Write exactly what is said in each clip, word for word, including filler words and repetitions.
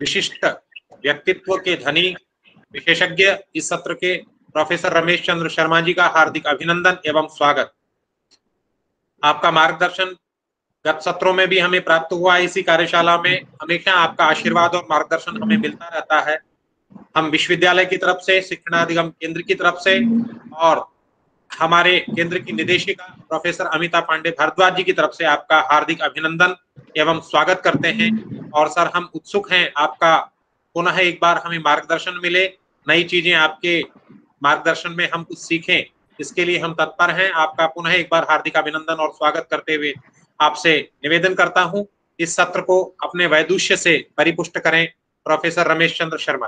विशिष्ट व्यक्तित्व के धनी विशेषज्ञ इस सत्र के प्रोफेसर रमेश चंद्र शर्मा जी का हार्दिक अभिनंदन एवं स्वागत। आपका मार्गदर्शन गत सत्रों में भी हमें प्राप्त हुआ। इसी कार्यशाला में हमेशा आपका आशीर्वाद और मार्गदर्शन हमें मिलता रहता है। हम विश्वविद्यालय की तरफ से, शिक्षणाधिगम केंद्र की तरफ से और हमारे केंद्र की निदेशिका प्रोफेसर अमिता पांडे भारद्वाज जी की तरफ से आपका हार्दिक अभिनंदन एवं स्वागत करते हैं। और सर, हम उत्सुक हैं आपका पुनः एक बार हमें मार्गदर्शन मिले, नई चीजें आपके मार्गदर्शन में हम कुछ सीखें, इसके लिए हम तत्पर हैं। आपका पुनः एक बार हार्दिक अभिनंदन और स्वागत करते हुए आपसे निवेदन करता हूं, इस सत्र को अपने वैदुष्य से परिपुष्ट करें professor Ramesh Chandra Sharma.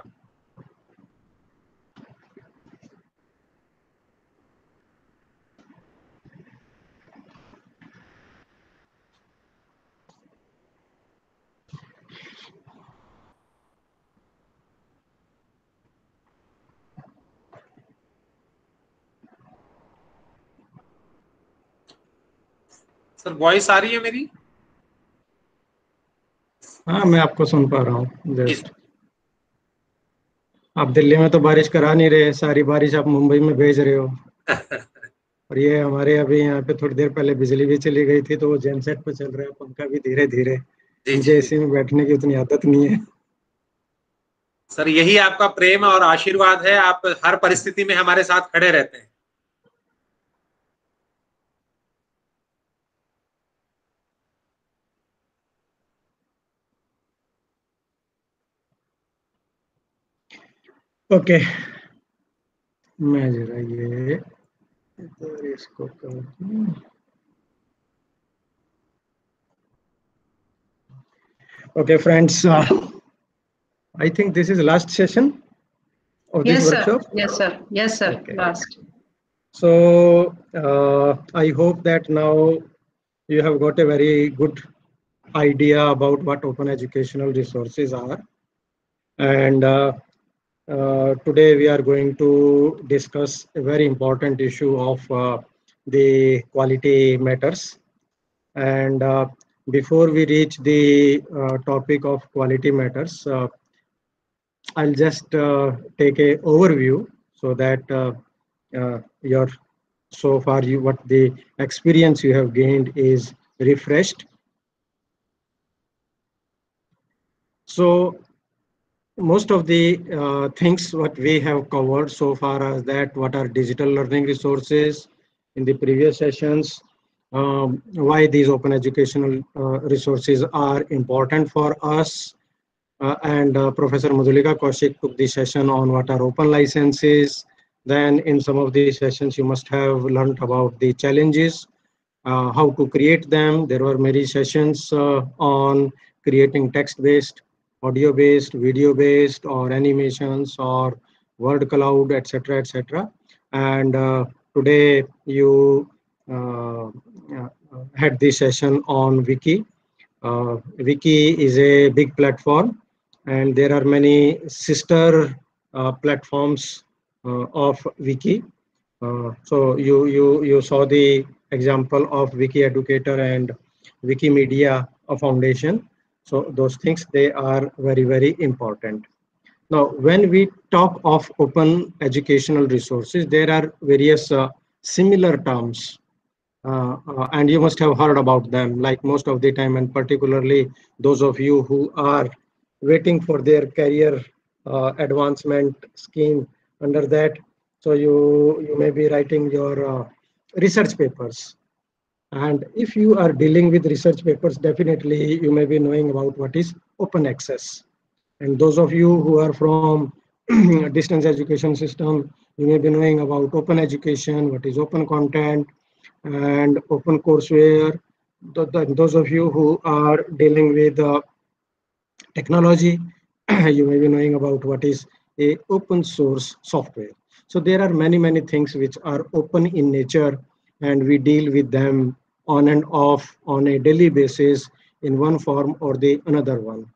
Sir, voice आ रही है मेरी? हाँ, मैं आपको सुन पा रहा हूँ। जस्ट आप दिल्ली में तो बारिश करा नहीं रहे, सारी बारिश आप मुंबई में भेज रहे हो। और ये हमारे अभी यहाँ पे थोड़ी देर पहले बिजली भी चली गई थी, तो वो जेनसेट पे चल रहा है पंखा भी धीरे धीरे। मुझे एसी में बैठने की उतनी आदत नहीं है। सर, यही आपका प्रेम और आशीर्वाद है, आप हर परिस्थिति में हमारे साथ खड़े रहते हैं। ओके, मैं जरा ये इधर इसको कर दूं। Okay, friends, uh, I think this is the last session of yes, this workshop. Sir. Yes, sir. Yes, sir. Okay. Last. So uh, I hope that now you have got a very good idea about what open educational resources are. And uh, uh, today we are going to discuss a very important issue of uh, the quality matters. And uh, before we reach the uh, topic of quality matters, uh, I'll just uh, take a overview so that uh, uh, your so far you what the experience you have gained is refreshed. So most of the uh, things what we have covered so far as that what are digital learning resources in the previous sessions, um, why these open educational uh, resources are important for us. Uh, and uh, Professor Madhulika Kaushik took the session on what are open licenses. Then in some of these sessions, you must have learned about the challenges, uh, how to create them. There were many sessions uh, on creating text-based, audio-based, video-based, or animations, or word cloud, et cetera, et cetera. And uh, today you uh, uh, had this session on Wiki. Uh, Wiki is a big platform, and there are many sister uh, platforms uh, of Wiki. Uh, so you you you saw the example of Wiki Educator and Wikimedia Foundation. So those things, they are very very important. Now, when we talk of open educational resources, there are various uh, similar terms. Uh, uh, and you must have heard about them, like most of the time, and particularly those of you who are waiting for their career uh, advancement scheme under that. So you, you may be writing your uh, research papers. And if you are dealing with research papers, definitely you may be knowing about what is open access. And those of you who are from distance education system, you may be knowing about open education, what is open content, and open courseware. Those of you who are dealing with uh, technology, you may be knowing about what is a open source software. So there are many, many things which are open in nature, and we deal with them on and off on a daily basis in one form or the another one.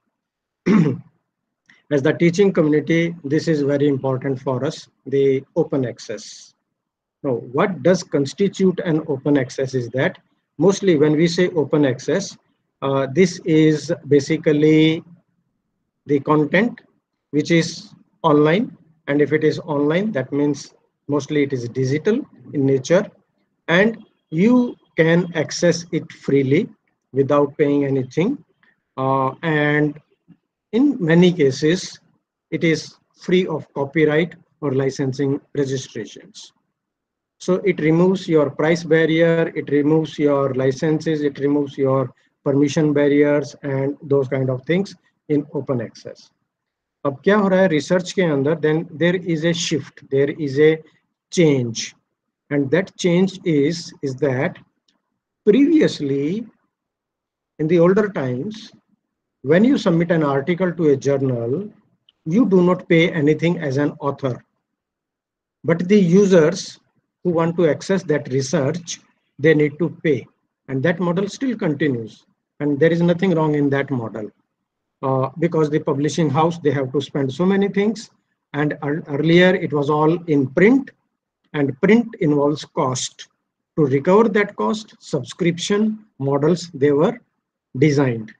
As the teaching community, this is very important for us, the open access. Now, what does constitute an open access is that mostly when we say open access, uh, this is basically the content which is online, and if it is online, that means mostly it is digital in nature, and you can access it freely without paying anything. Uh, and in many cases, it is free of copyright or licensing registrations. So it removes your price barrier, it removes your licenses, it removes your permission barriers and those kind of things in open access. अब क्या हो रहा है research के अंदर, then there is a shift, there is a change, and that change is is that previously in the older times, when you submit an article to a journal, you do not pay anything as an author, but the users who want to access that research, they need to pay, and that model still continues, and there is nothing wrong in that model. Uh, because the publishing house, they have to spend so many things, and earlier it was all in print, and print involves cost. To recover that cost, subscription models, they were designed.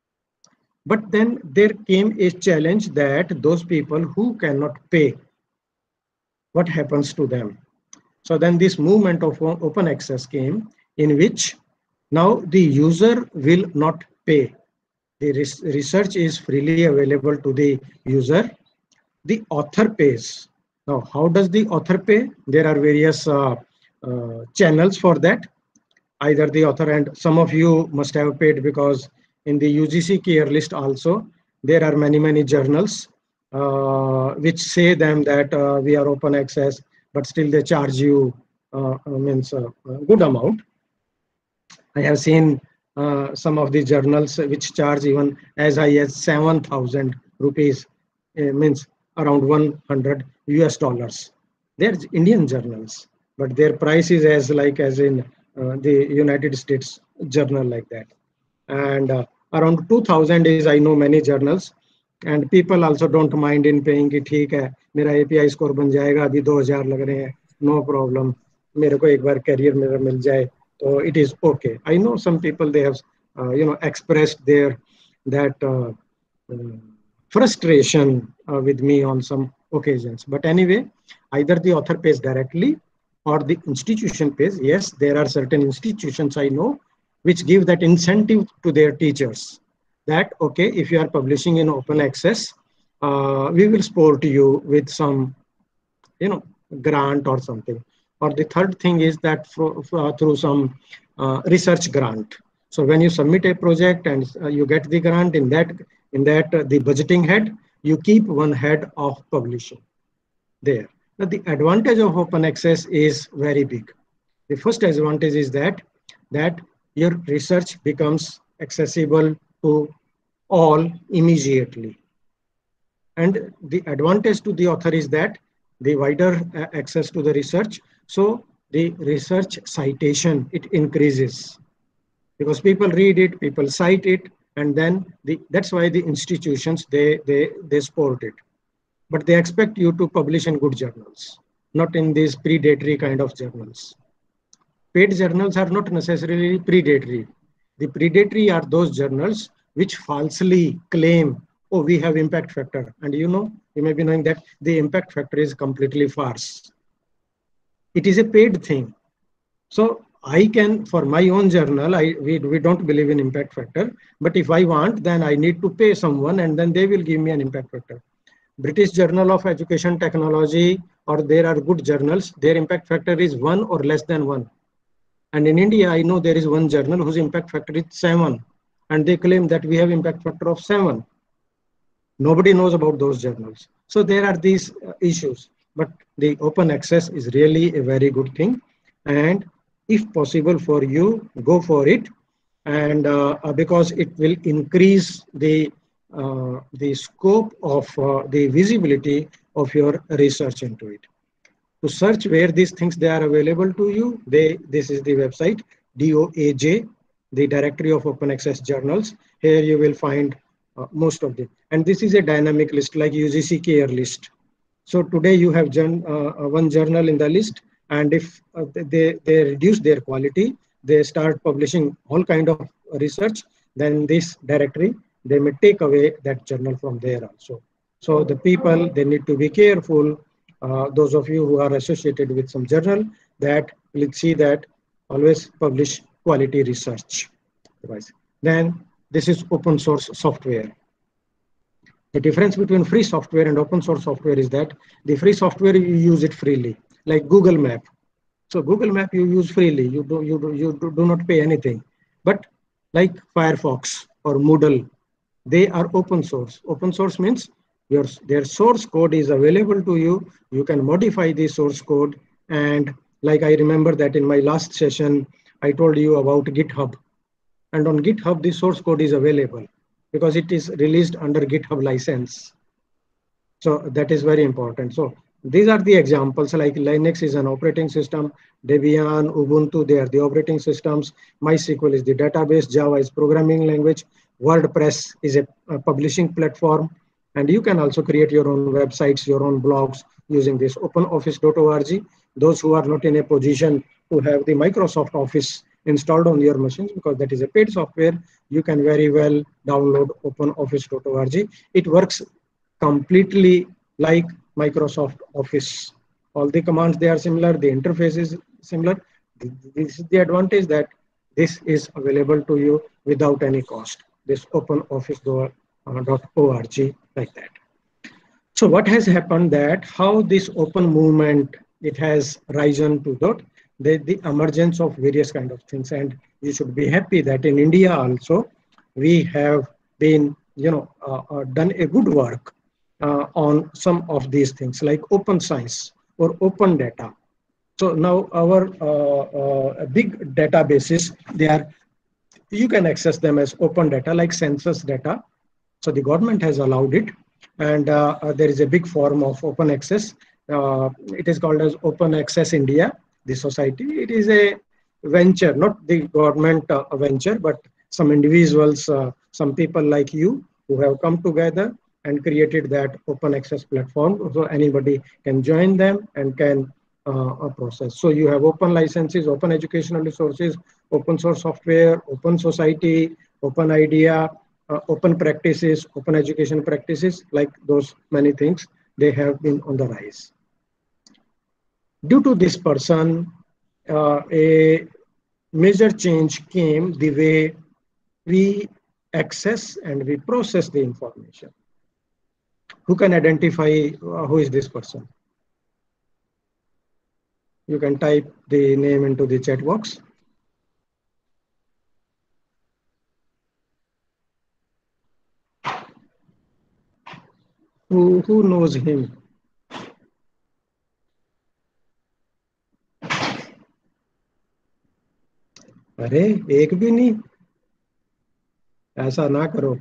But then there came a challenge that those people who cannot pay, what happens to them? So then this movement of open access came, in which now the user will not pay. The res research is freely available to the user. The author pays. Now, how does the author pay? There are various uh, uh, channels for that. Either the author, and some of you must have paid, because in the U G C care list also, there are many, many journals uh, which say them that uh, we are open access, but still they charge you uh, means a good amount. I have seen uh, some of the journals which charge even as high as seven thousand rupees, uh, means around one hundred U S dollars. They're Indian journals, but their price is as like as in uh, the United States journal like that. And uh, around two thousand is, I know many journals, and people also don't mind in paying कि ठीक है मेरा A P I score बन जाएगा, अभी दो हजार लग रहे हैं, no problem, मेरे को एक बार career मेरा मिल जाए, so it is okay. I know some people, they have uh, you know expressed their that uh, uh, frustration uh, with me on some occasions. But anyway, either the author pays directly or the institution pays. Yes, there are certain institutions I know which give that incentive to their teachers, that okay, if you are publishing in open access, uh, we will support you with some you know grant or something. Or the third thing is that for, for, through some uh, research grant. So when you submit a project and uh, you get the grant, in that in that uh, the budgeting head, you keep one head of publishing there. Now the advantage of open access is very big. The first advantage is that that your research becomes accessible to all immediately. And the advantage to the author is that the wider uh, access to the research, so the research citation, it increases because people read it, people cite it, and then the, that's why the institutions, they, they, they support it. But they expect you to publish in good journals, not in these predatory kind of journals. Paid journals are not necessarily predatory. The predatory are those journals which falsely claim, oh, we have impact factor. And you know, you may be knowing that the impact factor is completely farce. It is a paid thing. So I can, for my own journal, I we, we don't believe in impact factor. But if I want, then I need to pay someone and then they will give me an impact factor. British Journal of Education Technology, or there are good journals, their impact factor is one or less than one. And in India, I know there is one journal whose impact factor is seven. And they claim that we have impact factor of seven. Nobody knows about those journals. So there are these uh, issues. But the open access is really a very good thing. And if possible for you, go for it. And uh, because it will increase the, uh, the scope of uh, the visibility of your research into it. To search where these things they are available to you, they this is the website D O A J, the Directory of Open Access Journals. Here you will find uh, most of them, and this is a dynamic list like U G C care list. So today you have journal, uh, one journal in the list, and if uh, they they reduce their quality, they start publishing all kind of research, then this directory they may take away that journal from there also. So the people, they need to be careful. Uh, those of you who are associated with some journal, that let's see that always publish quality research. Then this is open source software. The difference between free software and open source software is that the free software, you use it freely, like Google Map. So Google Map you use freely, you do, you do, you do not pay anything. But like Firefox or Moodle, they are open source. Open source means your, their source code is available to you. You can modify the source code. And like I remember that in my last session, I told you about GitHub. And on GitHub, the source code is available because it is released under GitHub license. So that is very important. So these are the examples, like Linux is an operating system, Debian, Ubuntu, they are the operating systems, MySQL is the database, Java is programming language, WordPress is a, a publishing platform, and you can also create your own websites, your own blogs using this open office dot org. Those who are not in a position to have the Microsoft Office installed on your machines, because that is a paid software, you can very well download open office dot org. It works completely like Microsoft Office. All the commands, they are similar, the interface is similar. This is the advantage, that this is available to you without any cost, this open office dot org, like that. So what has happened, that how this open movement, it has risen to that, the, the emergence of various kind of things. And you should be happy that in India also, we have been, you know, uh, uh, done a good work uh, on some of these things, like open science or open data. So now our uh, uh, big databases, they are, you can access them as open data, like census data. So the government has allowed it, and uh, uh, there is a big forum of open access. Uh, it is called as Open Access India, the society. It is a venture, not the government uh, venture, but some individuals, uh, some people like you who have come together and created that open access platform. So anybody can join them and can uh, process. So you have open licenses, open educational resources, open source software, open society, open idea, uh, open practices, open education practices, like those many things, they have been on the rise. Due to this person, uh, a major change came the way we access and we process the information. Who can identify uh, who is this person? You can type the name into the chat box. Who, who knows him? अरे एक भी नहीं, ऐसा ना करो.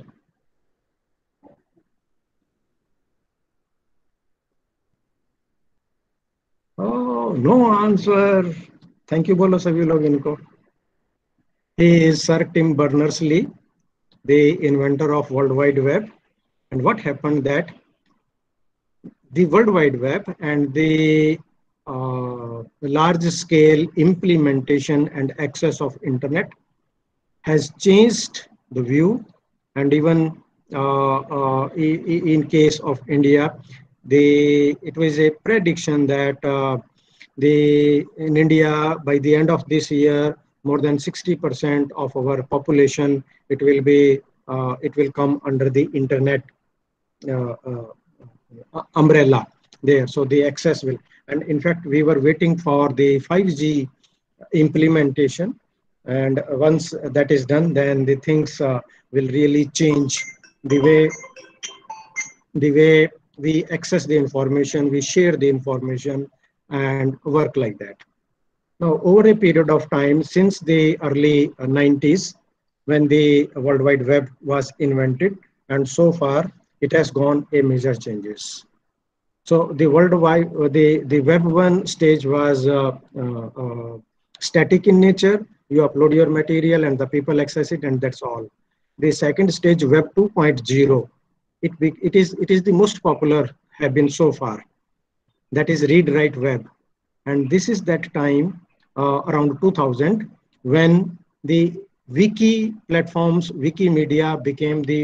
Oh, no answer. Thank you, बोलो सभी लोग इनको. He is Sir Tim Berners-Lee, the inventor of World Wide Web. And what happened, that the World Wide Web and the uh, large-scale implementation and access of internet has changed the view. And even uh, uh, in case of India, the it was a prediction that uh, the in India, by the end of this year, more than sixty percent of our population, it will be uh, it will come under the internet uh, uh, umbrella there. So the access will, and in fact, we were waiting for the five G implementation. And once that is done, then the things uh, will really change the way the way we access the information, we share the information, and work like that. Now, over a period of time, since the early nineties, when the World Wide Web was invented, and so far it has gone a major changes. So the World Wide, the the Web one stage was uh, uh, uh, static in nature. You upload your material and the people access it, and that's all. The second stage, Web two point oh, it it is it is the most popular have been so far. That is read write web, and this is that time uh, around two thousand when the wiki platforms, Wikimedia became the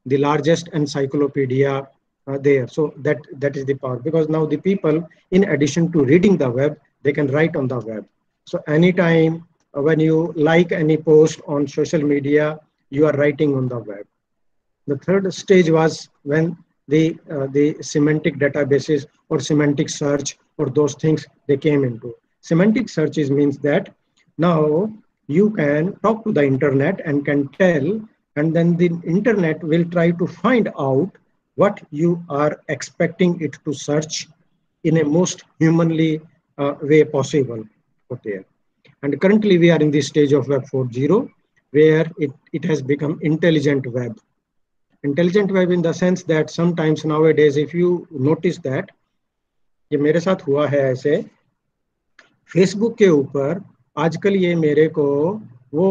the largest encyclopedia uh, there. So that that is the power, because now the people, in addition to reading the web, they can write on the web. So anytime uh, when you like any post on social media, you are writing on the web. The third stage was when the uh, the semantic databases or semantic search or those things they came into. Semantic searches means that now you can talk to the internet and can tell, and then the internet will try to find out what you are expecting it to search in a most humanly uh, way possible out there. And currently we are in the stage of Web four point zero, where it, it has become intelligent web. Intelligent web in the sense that sometimes nowadays, if you notice that, ये मेरे साथ हुआ है ऐसे, Facebook के ऊपर आजकल ये मेरे को वो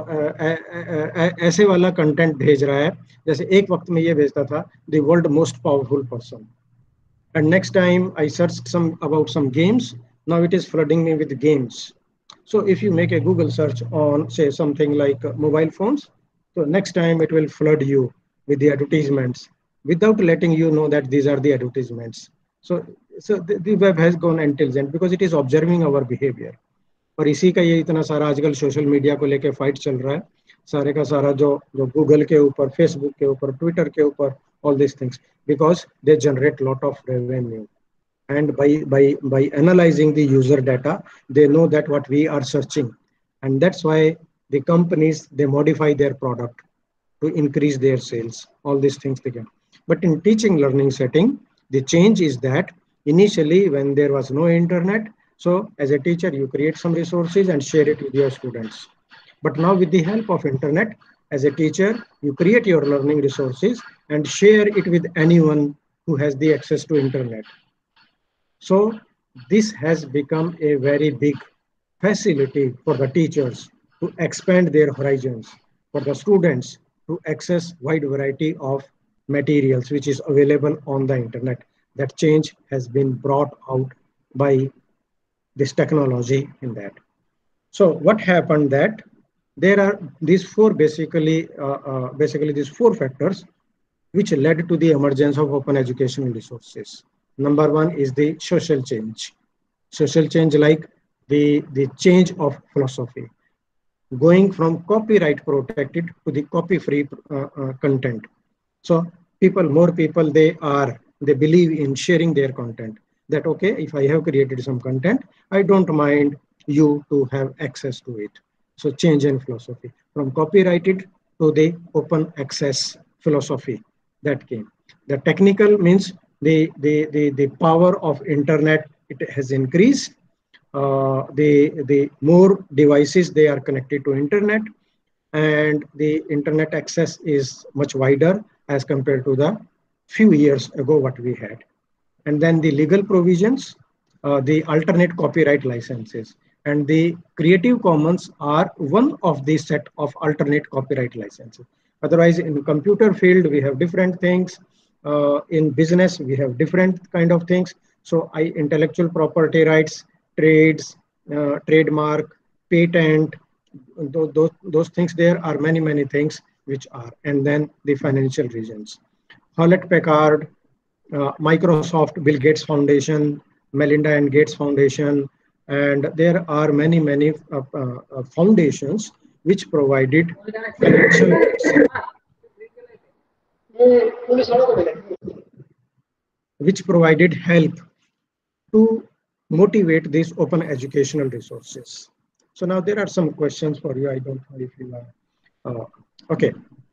ऐसे वाला कंटेंट भेज रहा है जैसे एक वक्त में ये भेजता था, the world most powerful person, and next time I searched some about some games, now it is flooding me with games. So if you make a Google search on, say, something like uh, mobile phones, so next time it will flood you with the advertisements without letting you know that these are the advertisements. So, so the, the web has gone intelligent because it is observing our behavior. और इसी का ये इतना सारा आजकल social media को लेके fight चल रहा है, सारे का सारा जो जो गूगल के ऊपर, फेसबुक के ऊपर, ट्विटर के ऊपर, all these things, because they generate lot of revenue. And by by by analyzing the user data, they know that what we are searching, and that's why the companies, they modify their product to increase their sales, all these things they can. But in teaching learning setting, the change is that initially when there was no internet, so as a teacher you create some resources and share it with your students. But now with the help of internet, as a teacher you create your learning resources and share it with anyone who has the access to internet. So this has become a very big facility for the teachers to expand their horizons, for the students to access wide variety of materials which is available on the internet. That change has been brought out by this technology in that. So what happened that there are these four basically, uh, uh, basically these four factors which led to the emergence of open educational resources. Number one is the social change. Social change like the, the change of philosophy, going from copyright protected to the copy-free uh, uh, content. So people, more people, they are, they believe in sharing their content. That, okay, if I have created some content, I don't mind you to have access to it. So change in philosophy from copyrighted to the open access philosophy that came. The technical means the, the, the, the power of internet, it has increased. Uh, the, the more devices they are connected to internet, and the internet access is much wider as compared to the few years ago what we had. And then the legal provisions, uh, the alternate copyright licenses, and the Creative Commons are one of the set of alternate copyright licenses. Otherwise, in computer field, we have different things. Uh, in business, we have different kind of things. So I, intellectual property rights, trades, uh, trademark, patent, those, those, those things, there are many, many things which are, and then the financial regions. Hewlett Packard, uh, Microsoft, Bill Gates Foundation, Melinda and Gates Foundation, and there are many, many uh, uh, foundations which provided financial which provided help to motivate these open educational resources. So now there are some questions for you. I don't know if you are, uh, okay.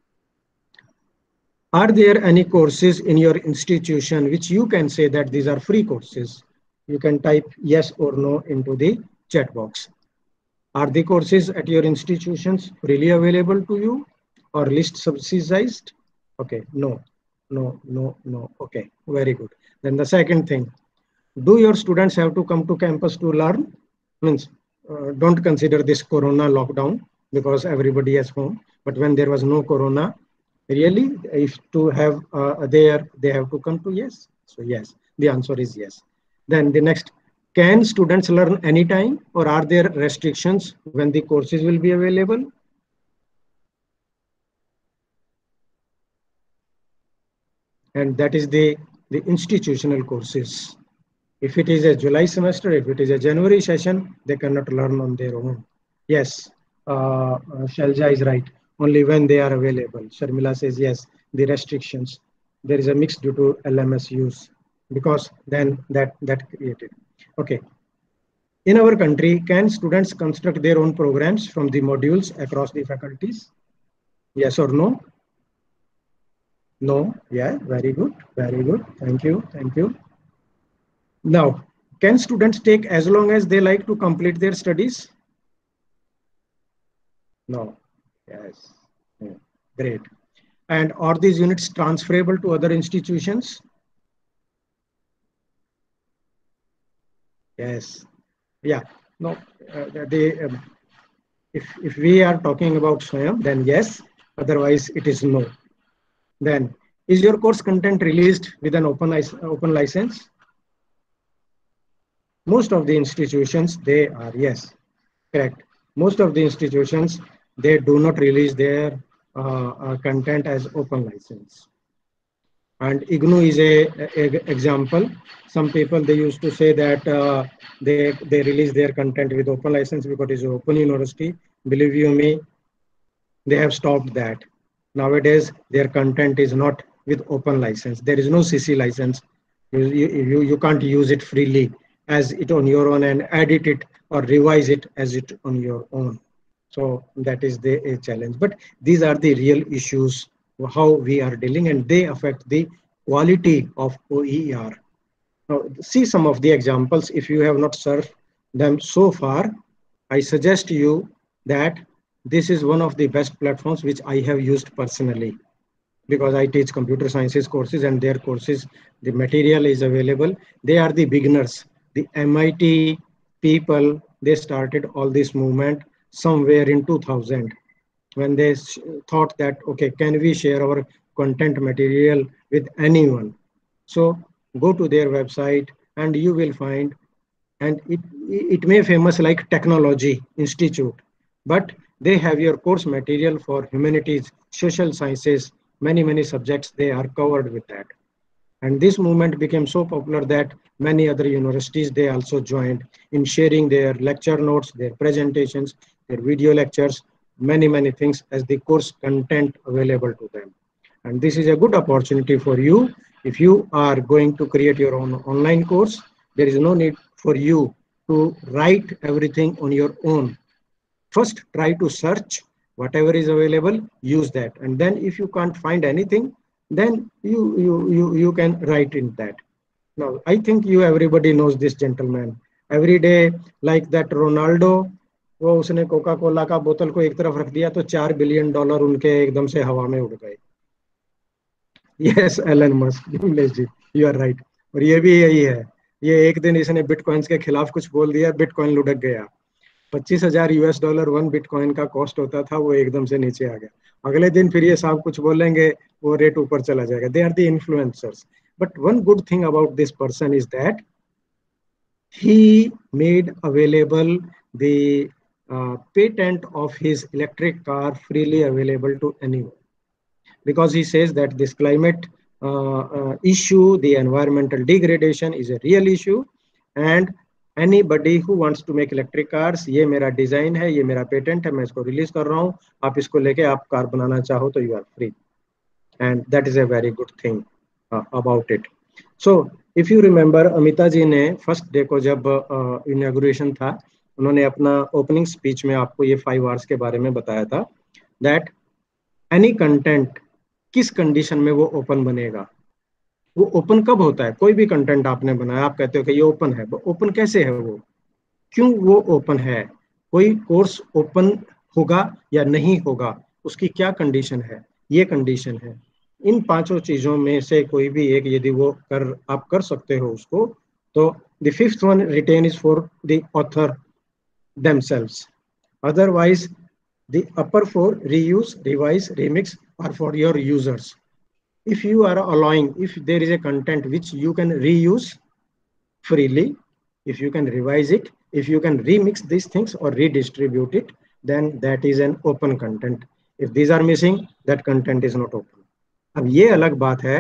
Are there any courses in your institution which you can say that these are free courses? You can type yes or no into the chat box. Are the courses at your institutions freely available to you or least subsidized? Okay, no, no, no, no. Okay, very good. Then the second thing, do your students have to come to campus to learn? Means uh, don't consider this corona lockdown because everybody is home. But when there was no corona, really, if to have uh, there, they have to come to yes. So yes, the answer is yes. Then the next, can students learn anytime or are there restrictions when the courses will be available? and that is the the institutional courses. If it is a July semester, if it is a January session, they cannot learn on their own. Yes, uh, uh, Shalja is right. Only when they are available. Sharmila says yes. The restrictions. There is a mix due to L M S use, because then that that created. Okay. In our country, can students construct their own programs from the modules across the faculties? Yes or no? No. Yeah. Very good. Very good. Thank you. Thank you. Now, can students take as long as they like to complete their studies? No. Yes. Yeah. Great. And are these units transferable to other institutions? Yes. Yeah. No. Uh, they, um, if if we are talking about Swayam, then yes. Otherwise, it is no. Then, is your course content released with an open open license? Most of the institutions, they are, yes, correct. Most of the institutions, they do not release their uh, uh, content as open license. And I G N U is a, a example. Some people, they used to say that uh, they they release their content with open license because it is an open university. Believe you me, they have stopped that. Nowadays, their content is not with open license. There is no C C license. You, you, you can't use it freely as it on your own and edit it or revise it as it on your own. So that is the a challenge. But these are the real issues, how we are dealing, and they affect the quality of O E R. Now, see some of the examples. If you have not served them so far, I suggest you that this is one of the best platforms which I have used personally, because I teach computer sciences courses and their courses, the material is available. They are the beginners. The M I T people, they started all this movement somewhere in two thousand, when they thought that, okay, can we share our content material with anyone? So go to their website and you will find, and it, it may famous like Technology Institute, but they have your course material for humanities, social sciences, many, many subjects, they are covered with that. And this movement became so popular that many other universities, they also joined in sharing their lecture notes, their presentations, their video lectures, many, many things as the course content available to them. And this is a good opportunity for you. If you are going to create your own online course, there is no need for you to write everything on your own. First, try to search whatever is available, use that. And then if you can't find anything, then you, you, you, you can write in that. Now, I think you, everybody knows this gentleman. Every day, like that Ronaldo, वो उसने Coca Cola का बोतल को एक तरफ रख दिया तो चार बिलियन डॉलर उनके एकदम से हवा में उड़ गए. Yes, Elon Musk, ji, you are right. और ये भी यही है. ये एक दिन इसने बिटकॉइंस के खिलाफ कुछ बोल दिया, बिटकॉइन लुढ़क गया. पच्चीस हजार यूएस डॉलर वन बिटकॉइन का कॉस्ट होता था, वो एकदम से नीचे आ गया. अगले दिन फिर ये साहब कुछ बोलेंगे, वो रेट ऊपर चला जाएगा. They are the influencers. But one good thing about this person is that he made available the uh, patent of his electric car freely available to anyone, because he says that this climate uh, uh, issue, the environmental degradation is a real issue, and anybody who wants to make electric cars, ये मेरा design है, ये मेरा patent है, मैं इसको release कर रहा हूँ, आप इसको लेके आप कार बनाना चाहो तो you are free, and that is a very good thing uh, about it. So if you remember, Amita जी ने फर्स्ट डे को जब इनॉग्रेशन uh, था, उन्होंने अपना ओपनिंग स्पीच में आपको ये फाइव आवर्स के बारे में बताया था that any content किस कंडीशन में वो ओपन बनेगा. वो ओपन कब होता है? कोई भी कंटेंट आपने बनाया, आप कहते हो कि ये ओपन है, ओपन कैसे है, वो क्यों वो ओपन है, कोई कोर्स ओपन होगा या नहीं होगा, उसकी क्या कंडीशन है, ये कंडीशन है. इन पांचों चीजों में से कोई भी एक यदि वो कर आप कर सकते हो उसको, तो the fifth one written is for the author themselves. Otherwise, the upper four, reuse, revise, remix, are for your users. If you are allowing, if there is a content which you can reuse freely, if you can revise it, if you can remix these things or redistribute it, then that is an open content. If these are missing, that content is not open. अब ये अलग बात है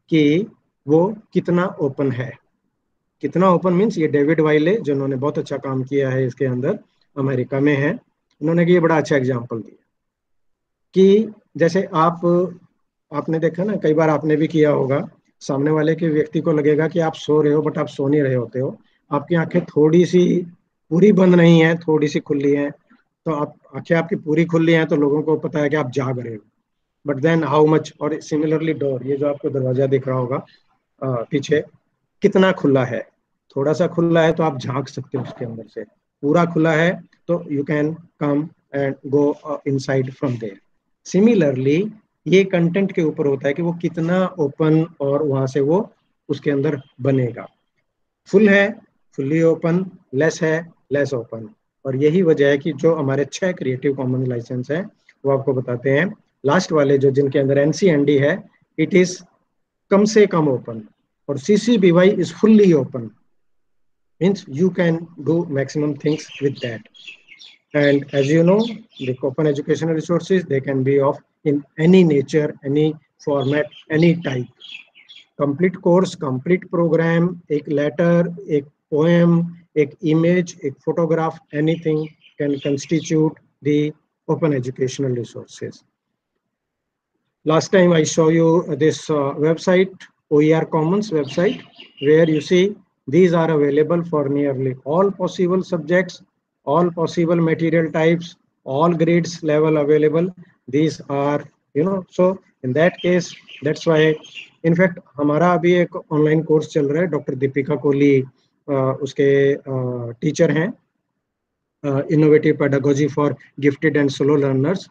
कि वो कितना open है। कितना ओपन मीन्स ये डेविड वाइले जिन्होंने बहुत अच्छा काम किया है इसके अंदर, अमेरिका में है, उन्होंने ये बड़ा अच्छा एग्जाम्पल दिया कि जैसे आप आपने देखा ना, कई बार आपने भी किया होगा, सामने वाले के व्यक्ति को लगेगा कि आप सो रहे हो बट आप सो नहीं रहे होते हो, आपकी आंखें थोड़ी सी पूरी बंद नहीं है, थोड़ी सी खुली हैं, तो आप आंखें आपकी पूरी खुली हैं तो लोगों को पता है कि आप जाग रहे हो। बट देन हाउ मच, और सिमिलरली डोर, ये जो आपको दरवाजा दिख रहा होगा आ, पीछे, कितना खुला है। थोड़ा सा खुला है तो आप झांक सकते हो उसके अंदर से, पूरा खुला है तो you can come and go inside from there. Similarly ये कंटेंट के ऊपर होता है कि वो कितना ओपन और वहां से वो उसके अंदर बनेगा। फुल है, फुल्ली ओपन, लेस है, लेस ओपन। और यही वजह है कि जो हमारे छह क्रिएटिव कॉमन लाइसेंस हैं वो आपको बताते हैं। लास्ट वाले जो जिनके अंदर एनसीएनडी है, इट इज कम से कम ओपन, और CC BY is fully open, means you can do maximum things with that. And as you know, the open educational resources, they can be of in any nature, any format, any type. Complete course, complete program, एक letter, एक poem, एक image, एक photograph, anything can constitute the open educational resources. Last time I show you this uh, website, O E R Commons website, where you see these are available for nearly all possible subjects, all possible material types, all grades level available. These are, you know, so in that case, that's why, in fact, हमारा अभी एक online course चल रहा है, doctor Deepika Kohli उसके teacher हैं, innovative pedagogy for gifted and slow learners.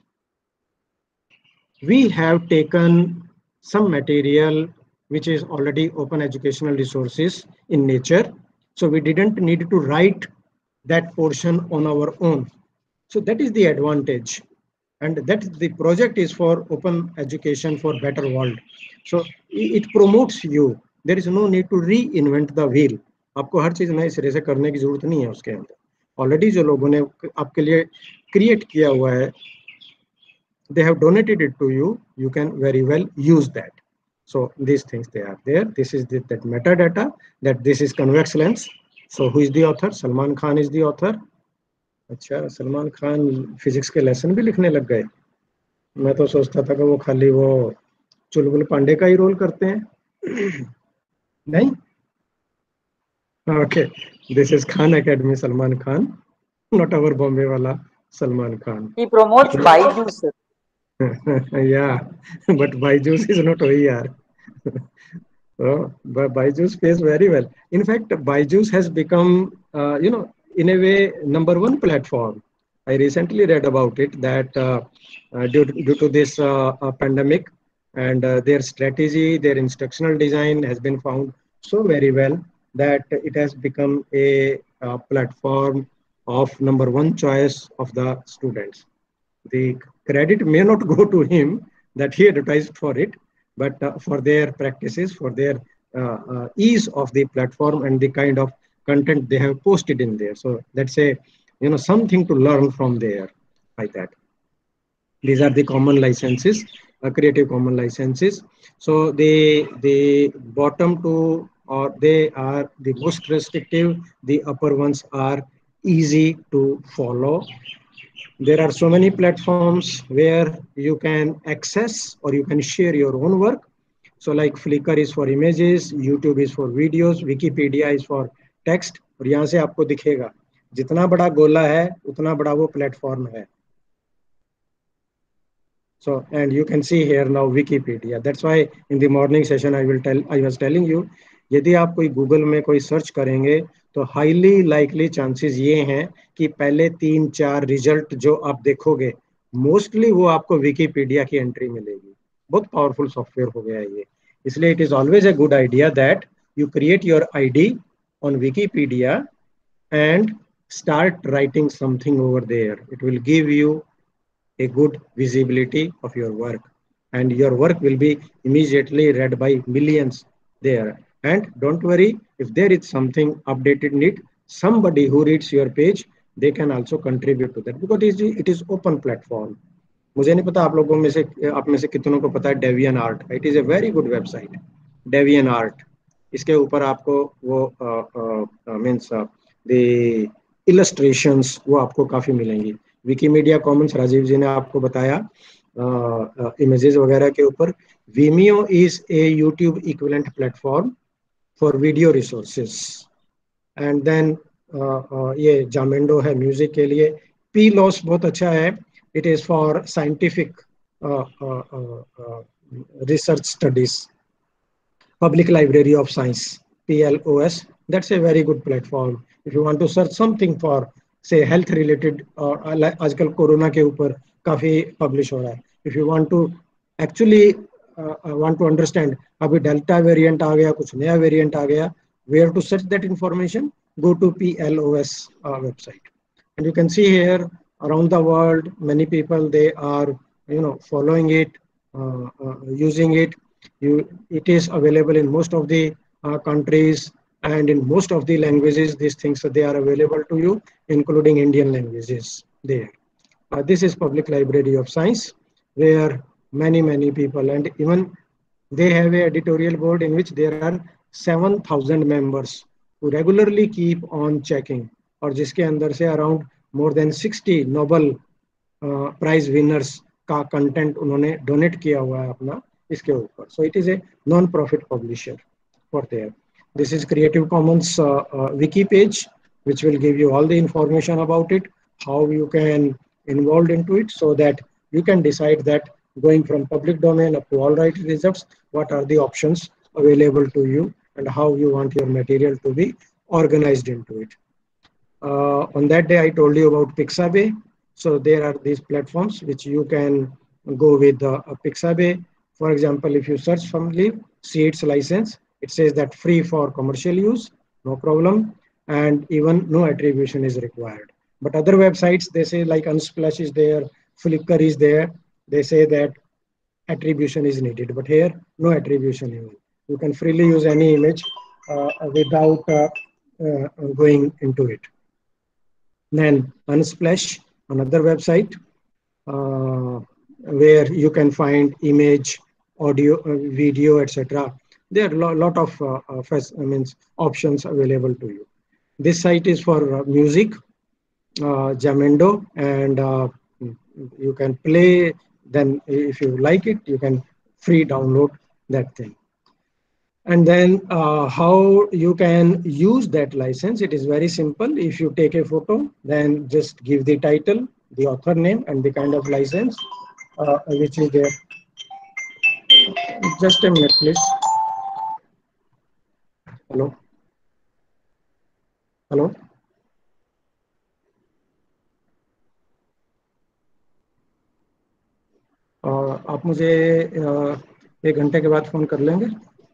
We have taken some material which is already open educational resources in nature, so we didn't need to write that portion on our own. So that is the advantage, and that the project is for open education for better world. So it promotes you. There is no need to reinvent the wheel. आपको हर चीज नए सिरे से करने की जरूरत नहीं है उसके अंदर. ऑलरेडी जो लोगों ने आपके लिए क्रिएट किया हुआ है, they have donated it to you, you can very well use that. So these things, they are there. This is the, that metadata, that this is convex lens. So who is the author? Salman Khan is the author. अच्छा, Salman Khan physics के lesson भी लिखने लग गए. मैं तो सोचता था कि वो खाली वो चुलबुल पांडे का ही रोल करते हैं. नहीं. Okay, this is Khan Academy Salman Khan, not our Bombay वाला Salman Khan. He promotes Byju's. Yeah, but Byju's is not O E R. So, but Byju's pays very well. In fact, Byju's has become, uh, you know, in a way, number one platform. I recently read about it that uh, uh, due, to, due to this uh, uh, pandemic, and uh, their strategy, their instructional design has been found so very well that it has become a, a platform of number one choice of the students. The credit may not go to him that he advertised for it, but uh, for their practices, for their uh, uh, ease of the platform and the kind of content they have posted in there. So that's a, you know, something to learn from there like that. These are the common licenses, uh, creative common licenses. So they, the bottom two, or they are the most restrictive, the upper ones are easy to follow. There are so many platforms where you can access or you can share your own work. So like Flickr is for images, YouTube is for videos, Wikipedia is for text. और यहाँ से आपको दिखेगा जितना बड़ा गोला है उतना बड़ा वो प्लेटफॉर्म है. So, and you can see here now Wikipedia. That's why in the morning session I will tell, I was telling you, यदि आप कोई गूगल में कोई सर्च करेंगे तो हाईली लाइकली चांसेस ये हैं कि पहले तीन चार रिजल्ट जो आप देखोगे मोस्टली वो आपको विकीपीडिया की एंट्री मिलेगी. बहुत पावरफुल सॉफ्टवेयर हो गया है ये. इसलिए it is always a good idea that you create your ID on Wikipedia and start writing something over there. It will give you a good visibility of your work, and your work will be immediately read by millions there. And don't worry, if there is something updated need, somebody who reads your page, they can also contribute to that because it is, it is open platform. मुझे नहीं पता आप लोगों में से आप में से कितनों को पता है DeviantArt. It is a very good website, DeviantArt. इसके ऊपर आपको वो मीन्स द इलस्ट्रेशंस वो आपको काफ़ी मिलेंगी। विकीमीडिया कॉमन्स राजीव जी ने आपको बताया इमेजेस वगैरह के ऊपर। Vimeo is a YouTube equivalent platform for video resources. And then ये जामेंडो है म्यूजिक के लिए। पी लॉस बहुत अच्छा है, it is for scientific research studies. Public Library of Science, P L O S, that's a very good platform if you want to search something for say health related, और आजकल corona के ऊपर काफी publish हो रहा है। if you want to actually uh, want to understand अभी delta variant आ गया, कुछ नया वेरिएंट आ गया, where to search that information, go to P L O S uh, website, and you can see here around the world many people they are you know following it, uh, uh, using it. You, it is available in most of the uh, countries and in most of the languages. These things they are available to you, including Indian languages there. Uh, this is Public Library of Science, where many many people, and even they have a editorial board in which there are seven thousand members who regularly keep on checking, और जिसके अंदर से around more than sixty Nobel uh, prize winners का content उन्होंने donate किया हुआ है अपना इसके ऊपर। So it is a non profit publisher for there. This is Creative Commons wiki page which will give you all the information about it, how you can involved into it, so that you can decide that going from public domain up to all right reserves, what are the options available to you and how you want your material to be organized into it. Uh, on that day I told you about Pixabay. So there are these platforms which you can go with uh, Pixabay. For example, if you search firmly seeds license, it says that free for commercial use, no problem, and even no attribution is required. But other websites, they say like Unsplash is there, Flickr is there, they say that attribution is needed. But here, no attribution even. You can freely use any image uh, without uh, uh, going into it. Then Unsplash, another website uh, where you can find image, audio, uh, video, et cetera. There are a lo lot of uh, uh, I means options available to you. This site is for uh, music, uh, Jamendo, and uh, you can play. Then, if you like it, you can free download that thing. And then uh, how you can use that license, it is very simple. If you take a photo, then just give the title, the author name, and the kind of license uh, which is there. Just a minute, please. Hello? Hello? uh, आप मुझे uh, एक घंटे के बाद phone कर लेंगे?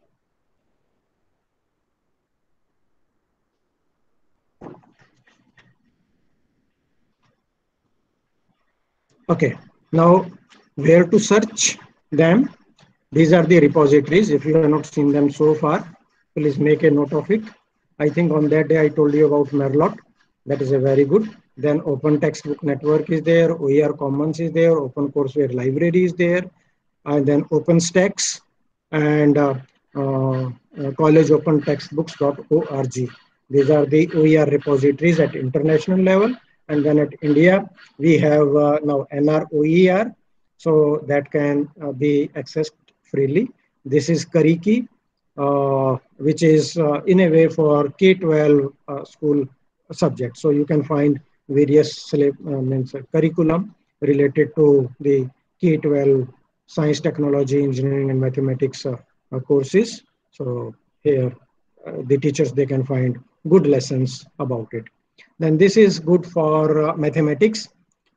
Okay, now where to search them? These are the repositories. If you have not seen them so far, please make a note of it. I think on that day I told you about Merlot. That is a very good. Then Open Textbook Network is there, O E R Commons is there, Open Courseware Library is there, and then OpenStax and uh, uh, college open textbooks dot org. These are the O E R repositories at international level. And then at India, we have uh, now N R O E R, so that can uh, be accessed freely. This is Kariki, uh, which is uh, in a way for K twelve uh, school subjects. So you can find various uh, means, uh, curriculum related to the K twelve science, technology, engineering, and mathematics uh, uh, courses. So here, uh, the teachers, they can find good lessons about it. Then this is good for uh, mathematics,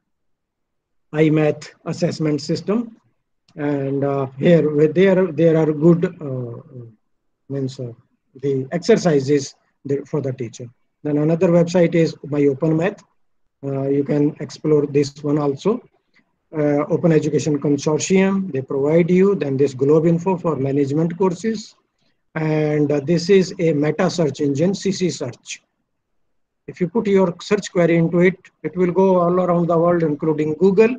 iMath assessment system. And uh, here, there, there are good uh, means uh, the exercises for the teacher. Then another website is My Open Math. Uh, you can explore this one also. Uh, Open Education Consortium, they provide you. Then this Globe Info for management courses. And uh, this is a meta search engine, C C Search. If you put your search query into it, it will go all around the world, including Google,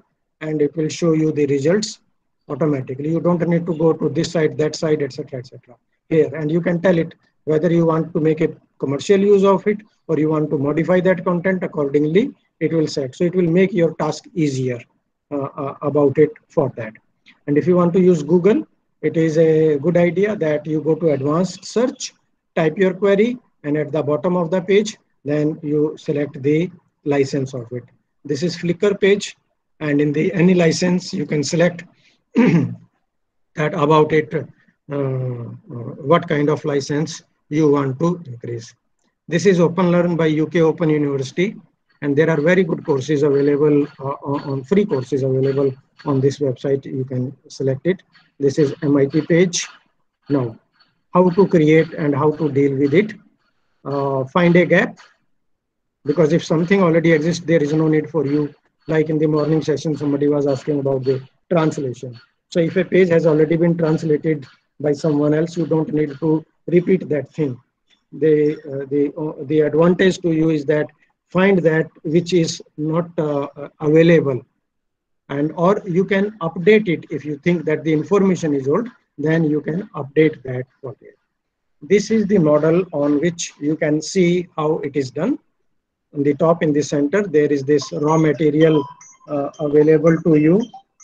and it will show you the results automatically. You don't need to go to this side, that side, et cetera, et cetera. Here, and you can tell it whether you want to make a commercial use of it or you want to modify that content accordingly. It will set. So it will make your task easier uh, uh, about it for that. And if you want to use Google, it is a good idea that you go to advanced search, type your query, and at the bottom of the page, then you select the license of it. This is Flickr page, and in the any license, you can select that about it, uh, uh, what kind of license you want to increase. This is OpenLearn by U K Open University, and there are very good courses available uh, on free courses available on this website. You can select it. This is M I T page. Now, how to create and how to deal with it. Uh, find a gap, because if something already exists, there is no need for you. Like in the morning session, somebody was asking about the translation. So if a page has already been translated by someone else, you don't need to repeat that thing. The, uh, the, uh, the advantage to you is that find that which is not uh, available, and or you can update it. If you think that the information is old, then you can update that for it. This is the model on which you can see how it is done. On the top in the center, there is this raw material uh, available to you.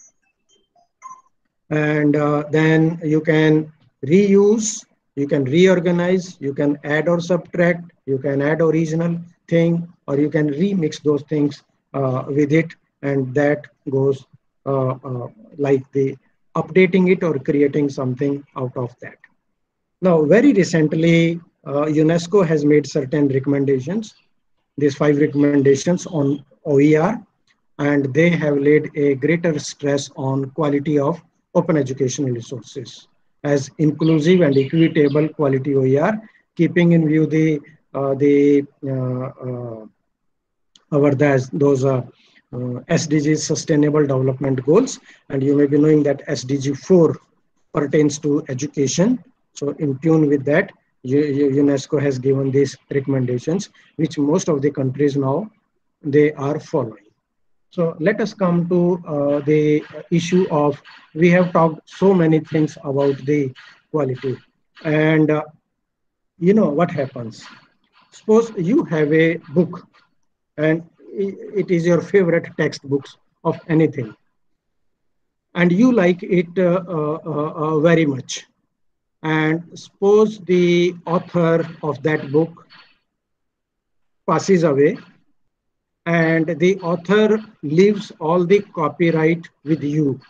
And uh, then you can reuse, you can reorganize, you can add or subtract, you can add original thing, or you can remix those things uh, with it. And that goes uh, uh, like the updating it or creating something out of that. Now, very recently, uh, UNESCO has made certain recommendations. These five recommendations on O E R, and they have laid a greater stress on quality of open educational resources as inclusive and equitable quality O E R, keeping in view the uh, the uh, uh, our those, those uh, uh, S D Gs Sustainable Development Goals, and you may be knowing that S D G four pertains to education. So in tune with that, UNESCO has given these recommendations, which most of the countries now, they are following. So let us come to uh, the issue of, we have talked so many things about the quality. And uh, you know what happens? Suppose you have a book and it is your favorite textbooks of anything, and you like it uh, uh, uh, very much. And suppose the author of that book passes away, and the author leaves all the copyright with you.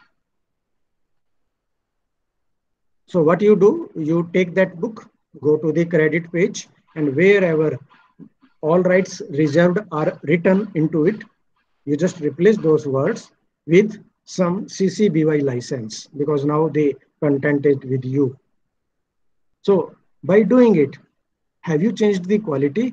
So what you do, you take that book, go to the credit page, and wherever all rights reserved are written into it, you just replace those words with some C C B Y license, because now the content is with you. So by doing it, have you changed the quality?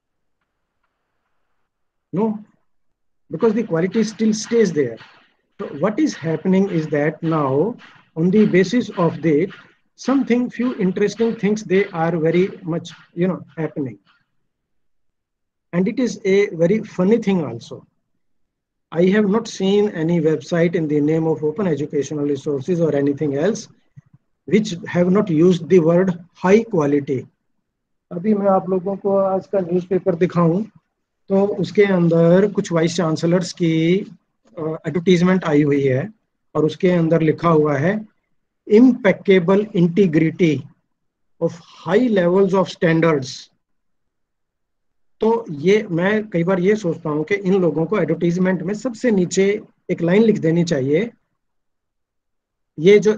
No, because the quality still stays there. So what is happening is that now, on the basis of that, something, few interesting things, they are very much, you know, happening. And it is a very funny thing also. I have not seen any website in the name of open educational resources or anything else which have not used the word high quality. अभी मैं आप लोगों को आज का newspaper दिखाऊं तो उसके अंदर कुछ वाइस चांसलर्स की एडवर्टीजमेंट आई हुई है, और उसके अंदर लिखा हुआ है impeccable integrity of high levels of standards. तो ये मैं कई बार ये सोचता हूँ कि इन लोगों को एडवर्टीजमेंट में सबसे नीचे एक लाइन लिख देनी चाहिए, ये जो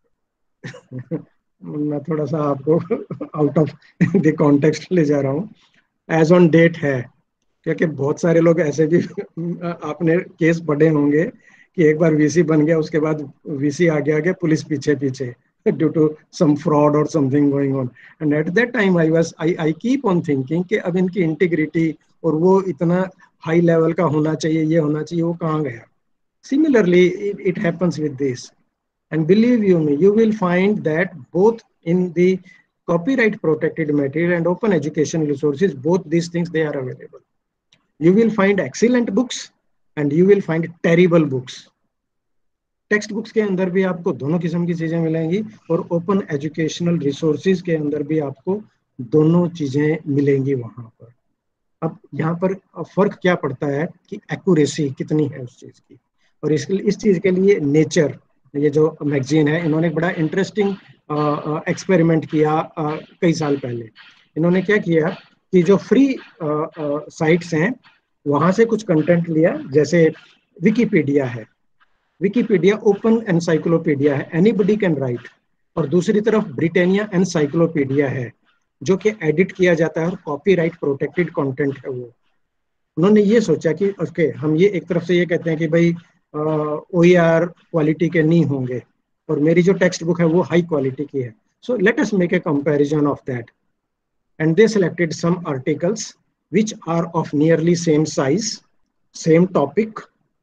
मैं थोड़ा सा आपको आउट ऑफ द कॉन्टेक्स्ट ले जा रहा हूँ, एज ऑन डेट है, क्योंकि बहुत सारे लोग ऐसे भी आपने केस पढ़े होंगे कि एक बार वीसी बन गया, उसके बाद वीसी आगे आगे पुलिस पीछे पीछे due to some fraud or something going on. And at that time I was I I keep on thinking कि अब इनकी इंटीग्रिटी और वो इतना हाई लेवल का होना चाहिए, ये होना चाहिए, वो कहाँ गया? Similarly, it, it happens with this. And believe you me, you will find that both in the copyright protected material and open education resources, both these things, they are available. You will find excellent books and you will find terrible books. Text books के अंदर भी आपको दोनों किस्म की चीजें मिलेंगी और ओपन एजुकेशनल रिसोर्सेज के अंदर भी आपको दोनों चीजें मिलेंगी वहां पर। अब यहाँ पर फर्क क्या पड़ता है कि एक्यूरेसी कितनी है उस चीज की। और इस इस चीज के लिए नेचर, ये जो मैगजीन है, इन्होंने एक बड़ा इंटरेस्टिंग एक्सपेरिमेंट किया आ, कई साल पहले। इन्होंने क्या किया कि जो फ्री साइट्स हैं वहां से कुछ कंटेंट लिया, जैसे विकिपीडिया है, विकिपीडिया ओपन एनसाइक्लोपीडिया है, एनीबडी कैन राइट। और दूसरी तरफ ब्रिटानिया एनसाइक्लोपीडिया है जो कि एडिट किया जाता है और कॉपीराइट प्रोटेक्टेड कंटेंट है वो। उन्होंने ये सोचा कि ओके, हम ये एक तरफ से ये कहते हैं कि भाई ओईआर क्वालिटी के नहीं होंगे और मेरी जो टेक्स्ट बुक है वो हाई क्वालिटी की है, so let us make a comparison of that. And they selected some articles which are of nearly same size, same topic.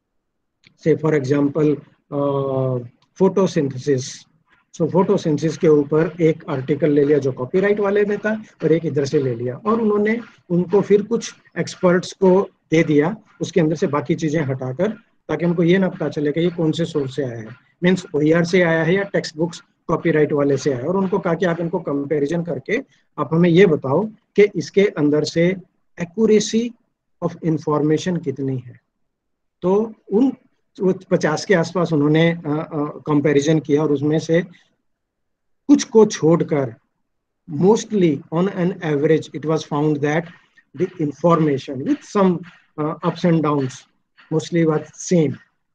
Say for example, uh, photosynthesis. So photosynthesis के ऊपर एक article ले लिया जो copyright वाले में था और एक इधर से ले लिया, और उन्होंने उनको फिर कुछ एक्सपर्ट्स को दे दिया उसके अंदर से बाकी चीजें हटाकर, ताकि उनको ये ना पता चले कि ये कौन से सोर्स से आया है, मीन्स ओईआर से आया है या टेक्स्ट बुक्स कॉपीराइट वाले से आया। और उनको कहा कि आप इनको कंपैरिजन करके आप हमें ये बताओ कि इसके अंदर से एक्यूरेसी ऑफ इंफॉर्मेशन कितनी है। तो उन पचास के आसपास उन्होंने कंपैरिजन किया और उसमें से कुछ को छोड़कर mostly on an average it was found that the information with some ups and downs mostly was same.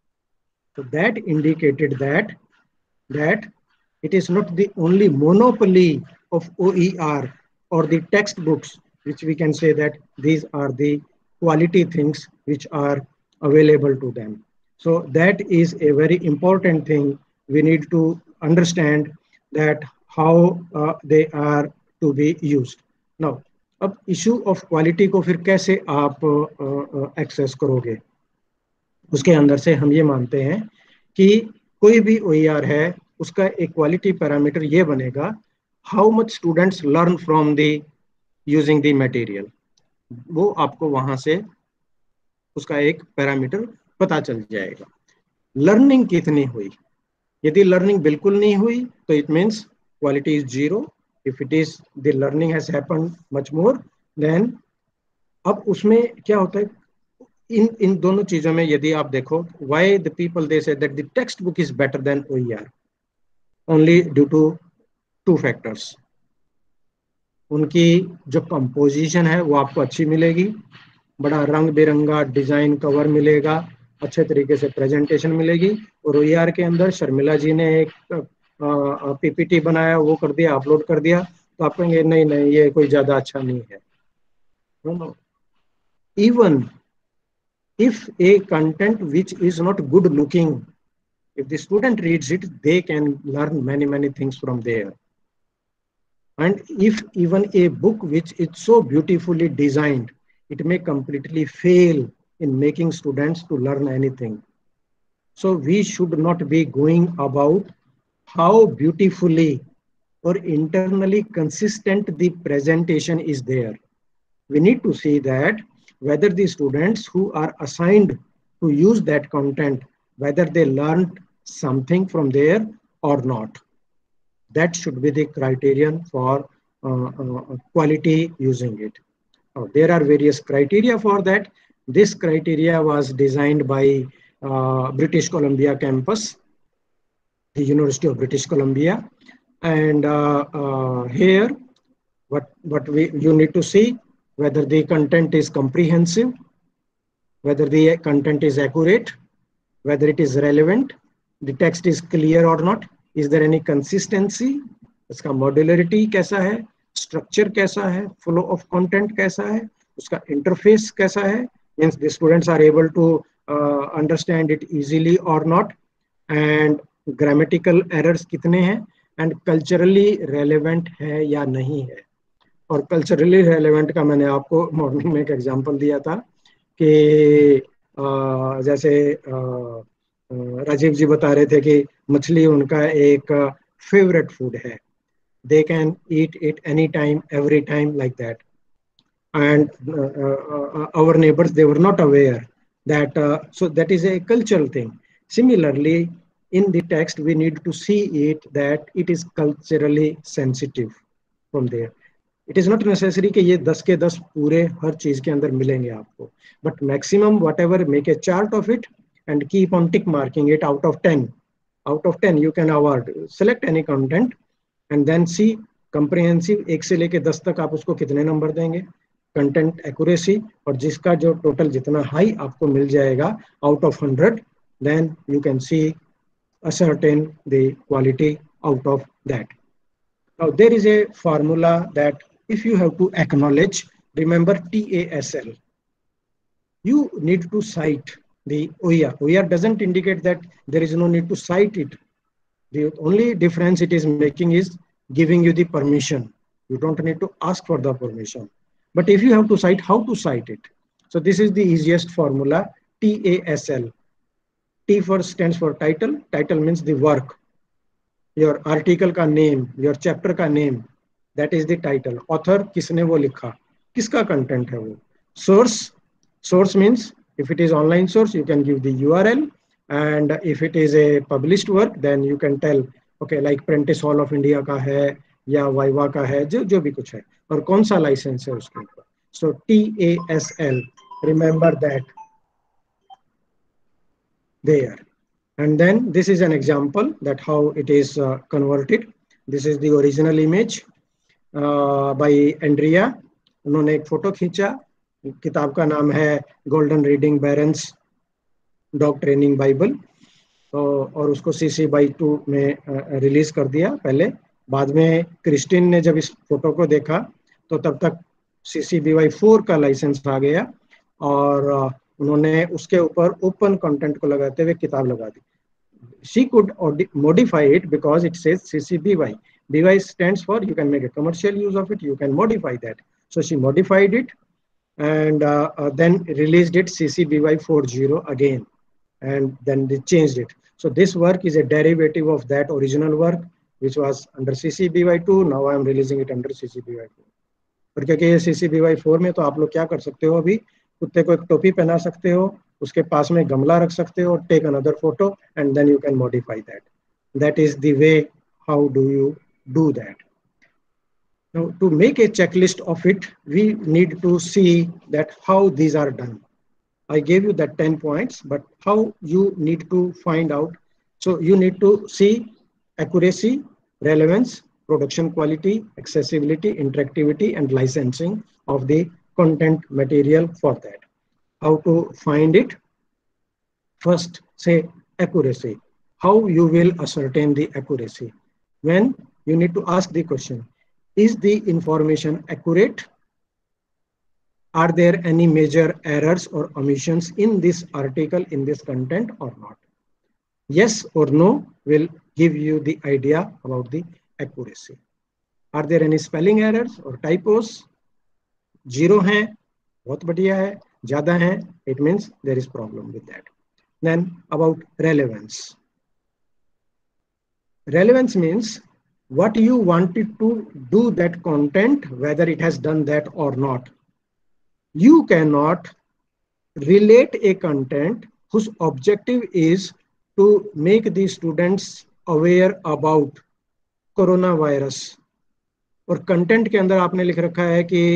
So that indicated that that it is not the only monopoly of O E R or the textbooks, which we can say that these are the quality things which are available to them. So that is a very important thing. We need to understand that how uh, they are to be used. Now, अब issue of quality को फिर कैसे आप access uh, uh, करोगे, उसके अंदर से हम ये मानते हैं कि कोई भी ओईआर है उसका एक क्वालिटी पैरामीटर ये बनेगा, how much students learn from the using the material. वो आपको वहां से उसका एक पैरामीटर पता चल जाएगा। लर्निंग कितनी हुई, यदि लर्निंग बिल्कुल नहीं हुई तो it means quality is zero. If it is the learning has happened much more than, अब उसमें क्या होता है, इन इन दोनों चीजों में यदि आप देखो, why the people they say that the text book is better than OER, only due to two factors. उनकी जो कंपोजिशन है वो आपको अच्छी मिलेगी, बड़ा रंग बिरंगा डिजाइन कवर मिलेगा, अच्छे तरीके से प्रेजेंटेशन मिलेगी। और ओईआर के अंदर शर्मिला जी ने एक पीपीटी बनाया, वो कर दिया, अपलोड कर दिया, तो आप कहेंगे नहीं नहीं ये कोई ज्यादा अच्छा नहीं है। Even if a content which is not good looking, if the student reads it, they can learn many many things from there. And if even a book which is so beautifully designed, it may completely fail in making students to learn anything. So we should not be going about how beautifully or internally consistent the presentation is there. We need to see that whether the students who are assigned to use that content, whether they learned something from there or not. That should be the criterion for uh, uh, quality using it. Uh, there are various criteria for that. This criteria was designed by uh, British Columbia campus, the University of British Columbia. And uh, uh, here, what, what we, you need to see, whether the content is comprehensive, whether the content is accurate, whether it is relevant, the text is clear or not, is there any consistency, उसका modularity कैसा है, structure कैसा है, flow of content कैसा है, उसका interface कैसा है, means the students are able to uh, understand it easily or not, and grammatical errors कितने हैं, and culturally relevant है या नहीं है। और कल्चरली रेलेवेंट का मैंने आपको मॉर्निंग में एक एग्जांपल दिया था कि जैसे राजीव जी बता रहे थे कि मछली उनका एक फेवरेट फूड है, they can eat it any time every time like that, and our neighbours they were not aware that, so that is a cultural thing. Similarly, in the text we need to see it that it is culturally sensitive from there. It is not necessary कि ये दस के दस पूरे हर चीज के अंदर मिलेंगे आपको, but maximum whatever, make a chart of it and keep on tick marking it out of ten. Out of ten you can award, select any content and then see comprehensive एक से लेके दस तक आप उसको कितने नंबर देंगे, content accuracy, और जिसका जो टोटल जितना हाई आपको मिल जाएगा out of hundred, then you can see ascertain the quality out of that. Now there is a formula that if you have to acknowledge, remember T A S L. You need to cite the O E R. O E R doesn't indicate that there is no need to cite it. The only difference it is making is giving you the permission. You don't need to ask for the permission. But if you have to cite, how to cite it? So this is the easiest formula, T A S L. T first stands for title. Title means the work. Your article का name, your chapter का name, that is the title. Author किसने वो लिखा, किसका content है वो. Source, source means if it is online source, you can give the U R L, and if it is a published work, then you can tell, okay, like Prentice Hall of India का है या viva का है, जो जो भी कुछ है, और कौन सा लाइसेंस है उसके ऊपर. So T A S L, remember that there. And then this is an example that how it is uh, converted. This is the original image uh, by Andrea. उन्होंने एक फोटो खींचा, किताब का नाम है golden reading Barron's dog training Bible, तो और उसको सीसी बाई टू में रिलीज कर दिया पहले. बाद में क्रिस्टिन ने जब इस फोटो को देखा तो तब तक सीसी बी वाई फोर का लाइसेंस आ गया, और उन्होंने उसके ऊपर ओपन कंटेंट को लगाते हुए किताब लगा दी. She could modify it because it says C C B Y. B Y stands for you can make a commercial use of it, you can modify that. So she modified it and uh, uh, then released it C C B Y forty again, and then they changed it. So this work is a derivative of that original work which was under C C B Y two. Now I am releasing it under C C B Y four. और क्योंकि ये C C B Y four में तो आप लोग क्या कर सकते हो, अभी कुत्ते को एक टोपी पहना सकते हो, उसके पास में गमला रख सकते हो, take another photo and then you can modify that. That is the way how do you do that. Now to make a checklist of it, we need to see that how these are done. I gave you that ten points, but how you need to find out. So you need to see accuracy, relevance, production quality, accessibility, interactivity, and licensing of the content material for that. How to find it? First, say accuracy. How you will ascertain the accuracy? When you need to ask the question, is the information accurate? Are there any major errors or omissions in this article, in this content or not? Yes or no will give you the idea about the accuracy. Are there any spelling errors or typos? Zero है, बहुत बढ़िया है. ज़्यादा है, it means there is problem with that. Then about relevance. Relevance means what you wanted to do that content, whether it has done that or not. You cannot relate a content whose objective is to make the students aware about coronavirus, और content के अंदर आपने लिख रखा है कि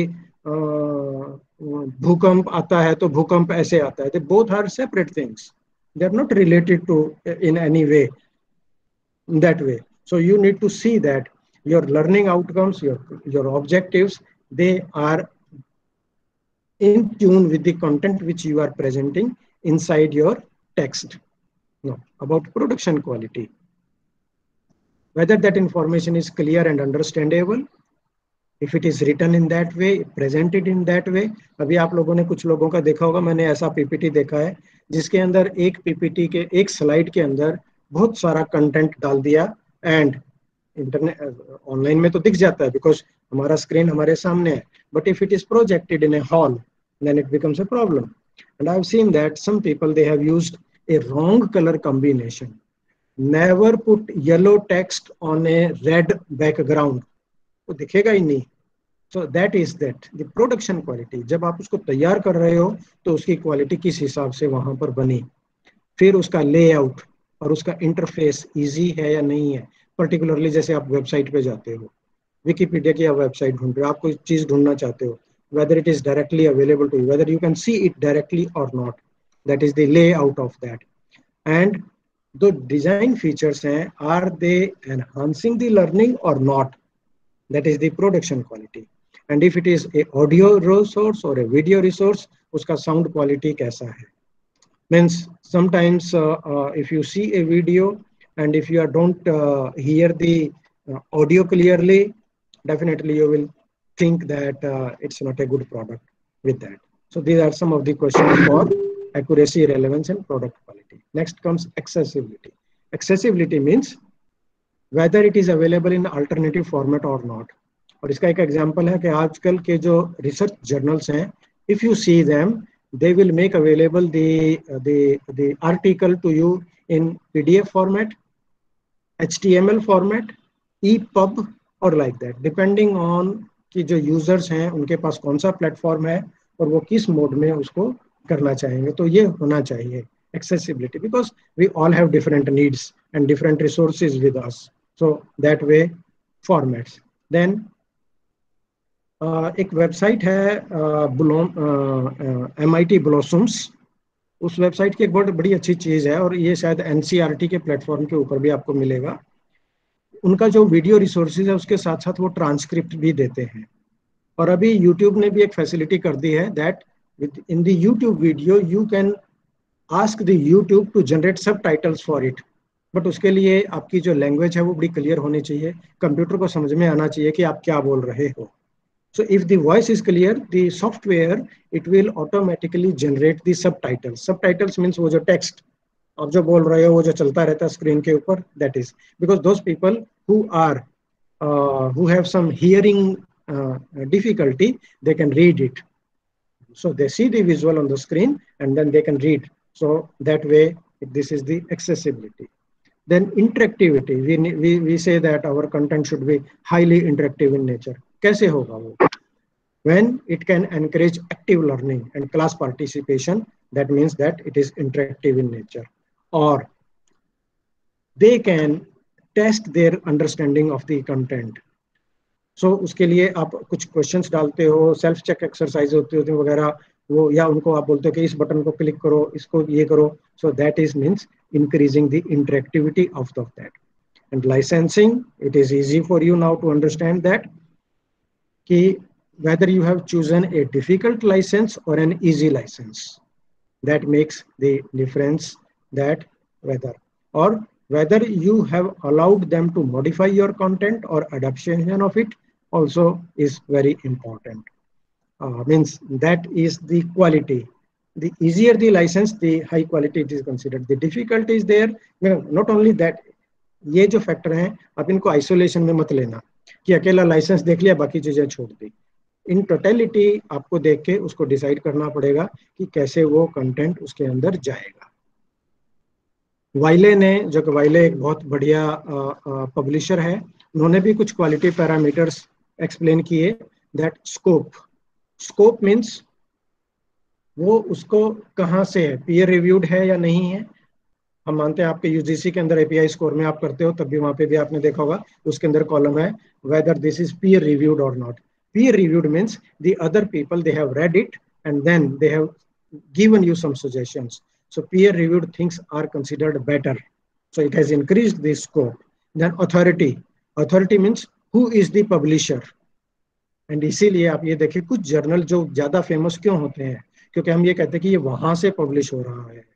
भूकंप आता है तो भूकंप ऐसे आता है. They both are separate things. They are not related to in any way in that way. So you need to see that your learning outcomes, your your objectives, they are in tune with the content which you are presenting inside your text. Now about production quality, whether that information is clear and understandable, if it is written in that way, presented in that way. अभी आप लोगों ने कुछ लोगों का देखा होगा, मैंने ऐसा पीपीटी देखा है जिसके अंदर एक पीपीटी के एक स्लाइड के अंदर बहुत सारा कंटेंट डाल दिया, एंड इंटरनेट ऑनलाइन में तो दिख जाता है बिकॉज हमारा स्क्रीन हमारे सामने है, but if it is projected in a hall then it becomes a problem. And I've seen that some people, they have used a wrong color combination. Never put yellow text on a red background, वो दिखेगा ही नहीं. So that is that the production quality. जब आप उसको तैयार कर रहे हो तो उसकी क्वालिटी किस हिसाब से वहां पर बनी, फिर उसका लेआउट, और उसका इंटरफेस इजी है या नहीं है। पर्टिकुलरली जैसे आप वेबसाइट पे जाते हो, विकिपीडिया की आप वेबसाइट ढूंढ रहे हो, आप कोई चीज ढूंढना चाहते हो, whether it is directly available to you, whether you can see it directly or not, that is the layout of that. And the design features हैं, are they enhancing the learning or not, that is the production quality. And if it is a audio resource or a video resource, उसका sound quality कैसा है. Means sometimes uh, uh, if you see a video and if you don't uh, hear the uh, audio clearly, definitely you will think that uh, it's not a good product with that. So these are some of the questions for accuracy, relevance, and product quality. Next comes accessibility. Accessibility means whether it is available in alternative format or not. और इसका एक example है कि आजकल के जो research journals हैं, if you see them, they will make available the uh, the the article to you in P D F format, H T M L format, E P U B और like that, depending on कि जो users हैं उनके पास कौन सा platform है और वो किस मोड में उसको करना चाहेंगे. तो ये होना चाहिए accessibility, because we all have different needs and different resources with us. So that way formats. Then uh, एक वेबसाइट है एम आई टी ब्लॉसम्स. उस वेबसाइट की एक बहुत बड़ी अच्छी चीज़ है और ये शायद एन सी आर टी के प्लेटफॉर्म के ऊपर भी आपको मिलेगा. उनका जो वीडियो रिसोर्सेज है उसके साथ साथ वो ट्रांसक्रिप्ट भी देते हैं. और अभी यूट्यूब ने भी एक फैसिलिटी कर दी है that within the YouTube video you can ask the YouTube to generate subtitles for it. But उसके लिए आपकी जो लैंग्वेज है वो बड़ी क्लियर होनी चाहिए, कंप्यूटर को समझ में आना चाहिए कि आप क्या बोल रहे हो. So if the voice is clear, the software, it will automatically generate the subtitles. Subtitles means वो जो text आप जो बोल रहे हो वो जो चलता रहता है स्क्रीन के ऊपर, that is because those people who are uh, who have some hearing uh, difficulty, they can read it. So they see the visual on the screen and then they can read. So that way this is the accessibility. Then interactivity, we we we say that our content should be highly interactive in nature. कैसे होगा वो? When it can encourage active learning and class participation, that means that it is interactive in nature. Or they can test their understanding of the content. So उसके लिए आप कुछ questions डालते हो, self check exercise होती होती वगैरह वो, या उनको आप बोलते हो कि इस बटन को क्लिक करो, इसको ये करो. So that is means increasing the interactivity of the, that. And licensing, it is easy for you now to understand that कि whether you have chosen a difficult license or an easy license, that makes the difference, that whether or whether you have allowed them to modify your content or adaptation of it also is very important. Uh, means that is the quality. The easier the license, the high quality it is considered. The difficulty is there. Not only that, ये जो factor हैं आप इनको isolation में मत लेना कि अकेला लाइसेंस देख लिया बाकी चीजें छोड़ दी. इन टोटलिटी आपको देख के उसको डिसाइड करना पड़ेगा कि कैसे वो कंटेंट उसके अंदर जाएगा. वाइले ने, जो कि वाइले एक बहुत बढ़िया पब्लिशर है, उन्होंने भी कुछ क्वालिटी पैरामीटर्स एक्सप्लेन किए. दैट स्कोप, स्कोप मीन्स वो उसको कहाँ से है, पीयर रिव्यूड है या नहीं है. हम मानते हैं आपके यूजीसी के अंदर एपीआई स्कोर में आप करते हो तब भी वहां पे भी आपने देखा होगा उसके अंदर कॉलम है whether this is peer reviewed or not. Peer reviewed means the other people, they have read it and then they have given you some suggestions. So peer reviewed things are considered better. So it has increased the scope. Then authority, authority means who is the publisher. And इसीलिए आप ये देखिए कुछ journal जो ज्यादा famous क्यों होते हैं, क्योंकि हम ये कहते हैं कि ये वहां से पब्लिश हो रहा है.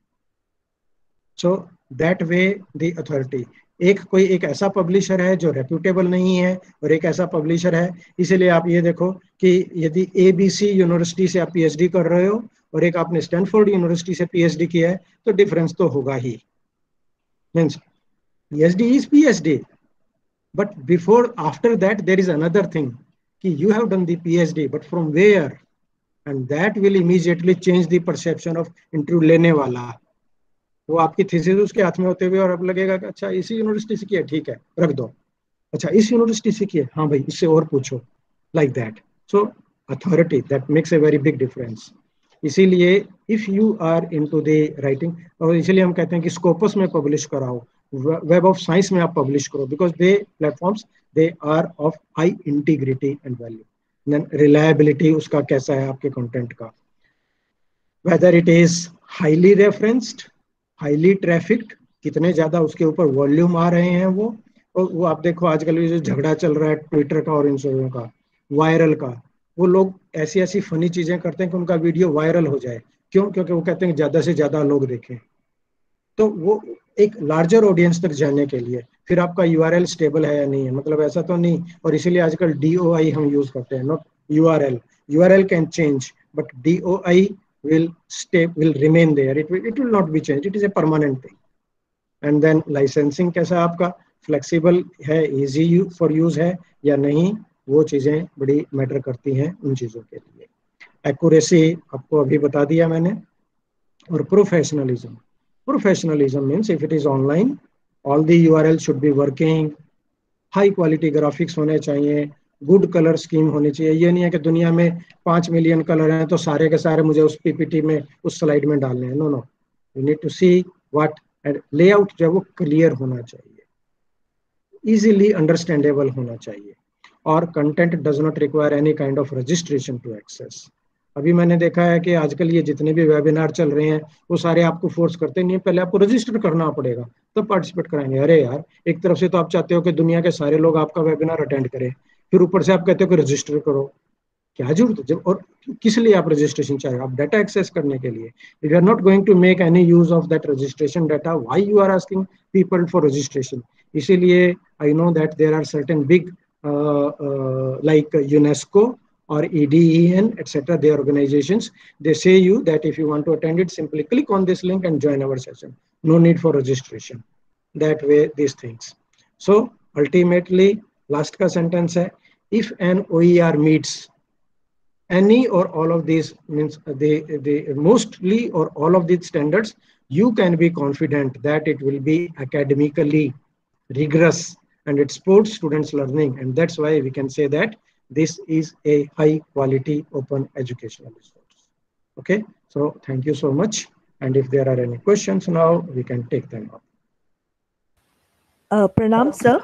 So that way the authority, एक कोई एक ऐसा पब्लिशर है जो रेप्यूटेबल नहीं है और एक ऐसा पब्लिशर है. इसीलिए आप ये देखो कि यदि एबीसी यूनिवर्सिटी से आप पीएचडी कर रहे हो और एक आपने स्टैनफोर्ड यूनिवर्सिटी से पीएचडी किया है तो डिफरेंस तो होगा ही. Means PhD is PhD, but before after that there is another thing कि you have done the PhD but from where, and that will immediately change the perception of interview लेने वाला. वो आपकी थीसिस उसके हाथ में होते हुए और अब लगेगा कि अच्छा इसी यूनिवर्सिटी से किया, ठीक है रख दो. अच्छा इस यूनिवर्सिटी से किया, हाँ भाई इससे और पूछो, like that. So authority, that makes a very big difference. इसीलिए if you are into the writing, और इसीलिए हम कहते हैं कि स्कोपस में पब्लिश कराओ, वेब ऑफ साइंस में आप पब्लिश करो, because they platforms they are of high integrity and value. Then reliability उसका कैसा है आपके कंटेंट का, whether it is highly referenced, highly trafficked, कितने ज्यादा उसके ऊपर वॉल्यूम आ रहे हैं वो। और वो आप देखो आजकल ये जो झगड़ा चल रहा है ट्विटर का और इन सबों का, वायरल का, वो लोग ऐसी ऐसी फनी चीजें करते हैं कि उनका वीडियो वायरल हो जाए। क्यों? क्योंकि वो कहते हैं ज्यादा से ज्यादा लोग देखें। तो वो एक लार्जर ऑडियंस तक जाने के लिए फिर आपका यूआरएल स्टेबल है या नहीं है, मतलब ऐसा तो नहीं। और इसीलिए आजकल डीओआई हम यूज करते हैं, not URL. URL can change but DOI will stay, will remain there, it will it will not be changed, it is a permanent thing. And then licensing कैसा आपका फ्लेक्सिबल है, इजी फॉर यूज है या नहीं, वो चीजें बड़ी matter करती हैं उन चीजों के लिए। एक्यूरेसी आपको अभी बता दिया मैंने। और professionalism, professionalism means if it is online all the URL should be working, high quality graphics होने चाहिए, गुड कलर स्कीम होनी चाहिए। ये नहीं है कि दुनिया में पांच मिलियन कलर हैं तो सारे के सारे मुझे उस पीपीटी में उस स्लाइड में डालने हैं। No no, you need to see what, and layout जो है वो क्लियर होना चाहिए, इजीली अंडरस्टैंडेबल होना चाहिए। और content does not require any kind of registration to access. अभी मैंने देखा है कि आजकल ये जितने भी वेबिनार चल रहे हैं वो सारे आपको फोर्स करते नहीं, पहले आपको रजिस्टर करना पड़ेगा तब तो पार्टिसिपेट कराएंगे। अरे यार, एक तरफ से तो आप चाहते हो कि दुनिया के सारे लोग आपका वेबिनार अटेंड करें, फिर ऊपर से आप कहते हो कि रजिस्टर करो, क्या जरूरत है? जब और किस लिए आप रजिस्ट्रेशन चाहिए? आप डाटा एक्सेस करने के लिए। If you are not going to make any use of that registration data, why you are asking people for registration? इसीलिए I know that there are certain big like UNESCO or E D E N, et cetera, their organizations, they say you that if you want to attend it, simply click on this link and join our session. No need for registration. That way, these things. So ultimately, last ka sentence hai, if an O E R meets any or all of these, means they, they mostly or all of these standards, you can be confident that it will be academically rigorous and it supports students' learning. And that's why we can say that this is a high quality open educational resource. Okay, so thank you so much. And if there are any questions now, we can take them up. Uh, Pranam, sir.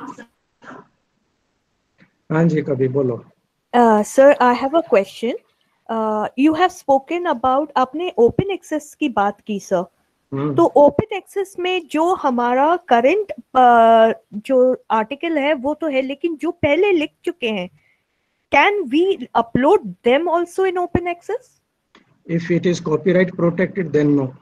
Anji, kabhi bolo. Uh, sir, I have a question. Uh, you have spoken about आपने open access की बात की sir. Hmm. तो open access में जो हमारा current जो article है वो तो है, लेकिन जो पहले लिख चुके हैं, can we upload them also in open access? If it is copyright protected, then no.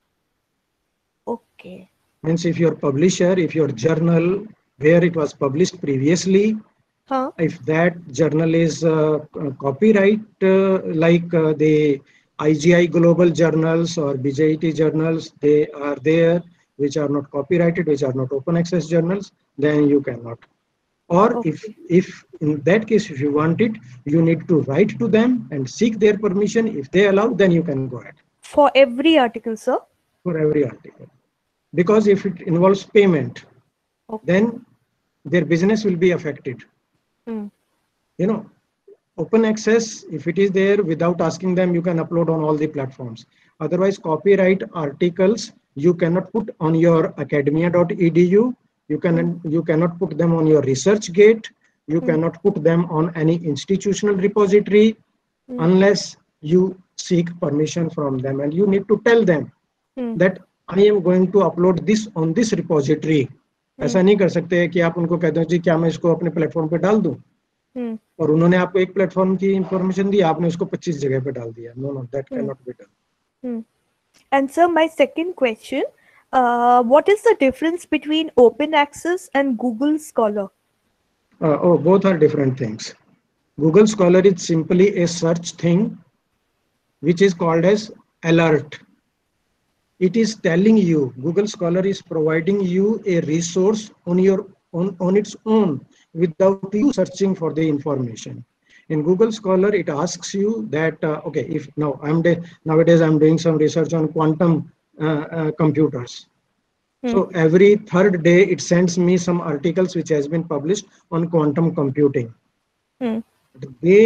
Okay. Means if your publisher, if your journal where it was published previously, huh? if that journal is uh, copyright uh, like uh, the I G I global journals or B J I T journals, they are there, which are not copyrighted, which are not open access journals, then you cannot. Or Okay. if, if in that case, if you want it, you need to write to them and seek their permission. If they allow, then you can go ahead. For every article, sir? For every article. Because if it involves payment, Okay. then their business will be affected. Hmm. You know, open access, if it is there without asking them, you can upload on all the platforms. Otherwise, copyright articles, you cannot put on your academia dot E D U. You can Hmm. you cannot put them on your ResearchGate. You Hmm. cannot put them on any institutional repository Hmm. unless you seek permission from them, and you need to tell them Hmm. that I am going to upload this on this repository. Hmm. ऐसा नहीं कर सकते कि आप उनको कह दो जी क्या मैं इसको अपने प्लेटफॉर्म पे डाल दूं, Hmm. और उन्होंने आपको एक प्लेटफॉर्म की इंफॉर्मेशन दी, आपने उसको पच्चीस जगह पे डाल दिया. No no, that can not be done. Hmm. And sir, my second question, uh, what is the difference between open access and Google Scholar? Uh, oh, both are different things. Google Scholar is simply a search thing which is called as alert. It is telling you, Google Scholar is providing you a resource on your on, on its own without you searching for the information. In Google Scholar, it asks you that, uh, okay, if now I'm de- nowadays I'm doing some research on quantum uh, uh, computers. Hmm. So every third day, it sends me some articles which has been published on quantum computing. Hmm. They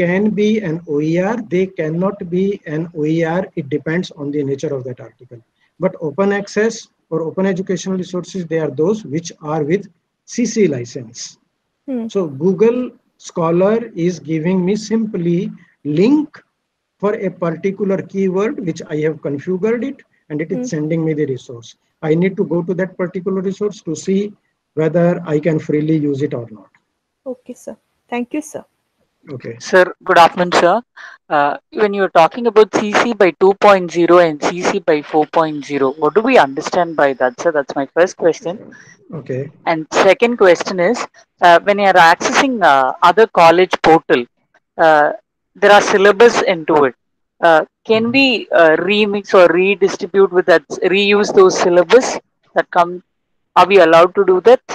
can be an O E R, they cannot be an O E R. It depends on the nature of that article. But open access or open educational resources, they are those which are with C C license. Hmm. So Google Scholar is giving me simply link for a particular keyword which I have configured it, and it is Hmm. sending me the resource. I need to go to that particular resource to see whether I can freely use it or not. Okay, sir. Thank you, sir. Okay. Sir, good afternoon, sir. Uh, when you're talking about C C by two point oh and C C by four point oh, what do we understand by that, sir? That's my first question. Okay. And second question is, uh, when you're accessing uh, other college portal, uh, there are syllabus into it. Uh, can we uh, remix or redistribute with that, reuse those syllabus that come? Are we allowed to do that?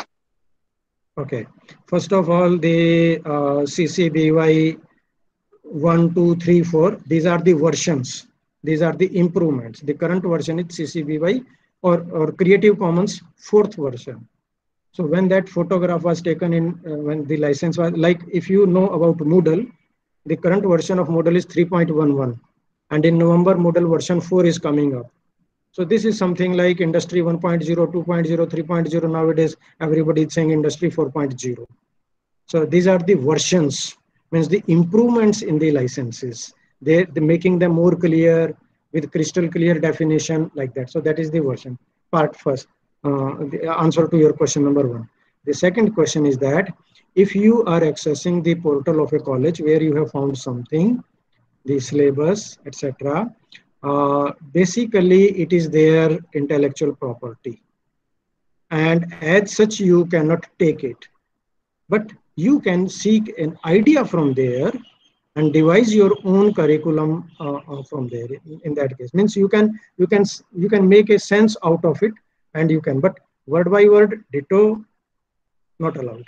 Okay. First of all, the uh, C C B Y one, two, three, four, these are the versions. These are the improvements. The current version is C C B Y or, or Creative Commons fourth version. So when that photograph was taken in, uh, when the license was, like if you know about Moodle, the current version of Moodle is three point one one. And in November, Moodle version four is coming up. So this is something like industry one point oh, two point oh, three point oh. Nowadays, everybody is saying industry four point oh. So these are the versions, means the improvements in the licenses. They, they're making them more clear with crystal clear definition like that. So that is the version part first. Uh, the answer to your question number one. The second question is that if you are accessing the portal of a college where you have found something, the syllabus, et cetera, uh, basically it is their intellectual property. And as such, you cannot take it. But you can seek an idea from there and devise your own curriculum uh, uh, from there. In, in that case, means you can you can you can make a sense out of it, and you can. But word by word, ditto, not allowed.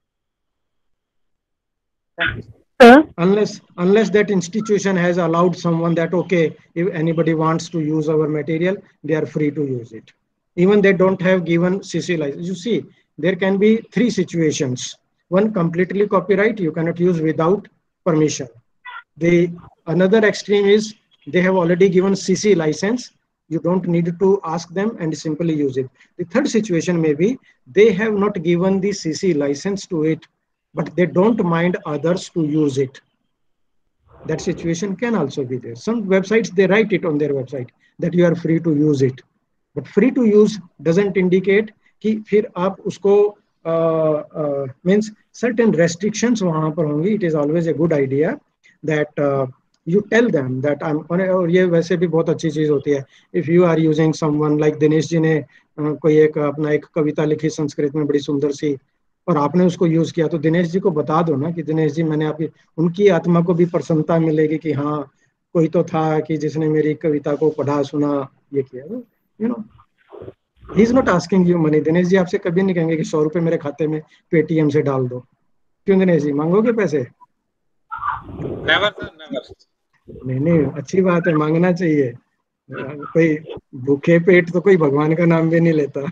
Thank you. Sir? Unless unless that institution has allowed someone that okay, if anybody wants to use our material, they are free to use it. Even they don't have given C C license. You see, there can be three situations. One, completely copyright, you cannot use without permission. The another extreme is they have already given C C license. You don't need to ask them and simply use it. The third situation may be they have not given the C C license to it, but they don't mind others to use it. That situation can also be there. Some websites, they write it on their website that you are free to use it. But free to use doesn't indicate कि फिर आप उसको uh, uh, means certain restrictions वहाँ पर होंगी. It is always a good idea that uh, you tell them that I'm, और ये वैसे भी बहुत अच्छी चीज होती है. If you are using someone like Dinesh ji ने uh, कोई एक अपना एक कविता लिखी संस्कृत में बड़ी सुंदर सी, और आपने उसको यूज किया, तो दिनेश जी को बता दो ना कि दिनेश जी मैंने आपकी, उनकी आत्मा को भी प्रसन्नता मिलेगी कि हाँ कोई तो था कि जिसने मेरी कविता को पढ़ा सुना ये किया. You know, he is not asking you money. Dinesh ji आपसे कभी नहीं कहेंगे कि सौ रुपए मेरे खाते में पेटीएम से डाल दो. क्यों दिनेश जी, मांगोगे पैसे? Never sir, never. नहीं नहीं, अच्छी बात है, मांगना चाहिए. कोई भूखे पेट तो कोई भगवान का नाम भी नहीं लेता.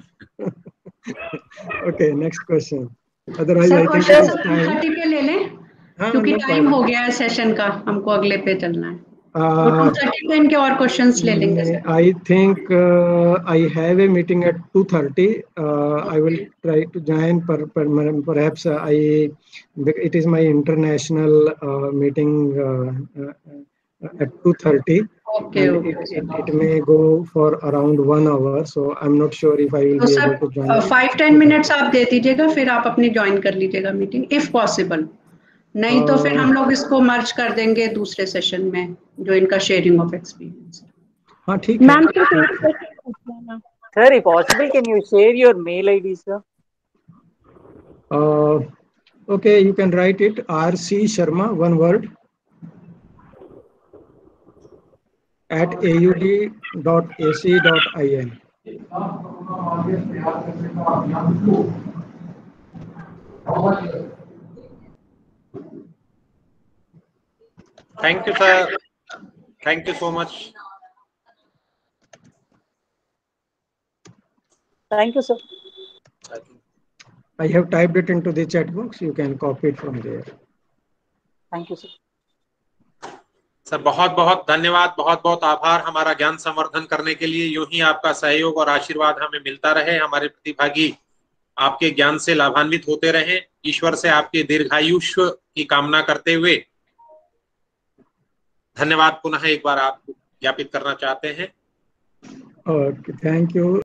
Okay, next question. Otherwise I think it is time. Thirty पे ले लें हाँ, क्योंकि no टाइम problem. हो गया है सेशन का, हमको अगले पे चलना है. Uh, टू थर्टी पे इनके और क्वेश्चंस ले लेंगे sir. I think uh, I have a meeting at two thirty. Uh, I will try to join. Per, per, perhaps uh, I it is my international uh, meeting uh, uh, at two thirty. Okay, And okay, it, sir. it, it may go for around one hour. So I'm not sure if I will तो be sir able to join. Five ten minutes आप दे दीजिएगा, फिर आप अपनी join कर लीजिएगा meeting if possible. नहीं तो फिर हम लोग इसको मर्ज कर देंगे दूसरे सेशन में जो इनका शेयरिंग ऑफ एक्सपीरियंस. हाँ ठीक है. Ma'am Sir, if possible, can you share your mail I D, sir? Uh, okay, you can write it R C Sharma, one word, at A U D dot A C dot I N. Thank you, sir. Thank you so much. Thank you, sir. I have typed it into the chat box. You can copy it from there. Thank you, sir. Sir बहुत बहुत धन्यवाद, बहुत बहुत आभार हमारा ज्ञान संवर्धन करने के लिए। यूं ही आपका सहयोग और आशीर्वाद हमें मिलता रहे, हमारे प्रतिभागी आपके ज्ञान से लाभान्वित होते रहें। ईश्वर से आपके दीर्घायुष्य की कामना करते हुए धन्यवाद पुनः एक बार आपको ज्ञापित करना चाहते हैं। Okay, thank you.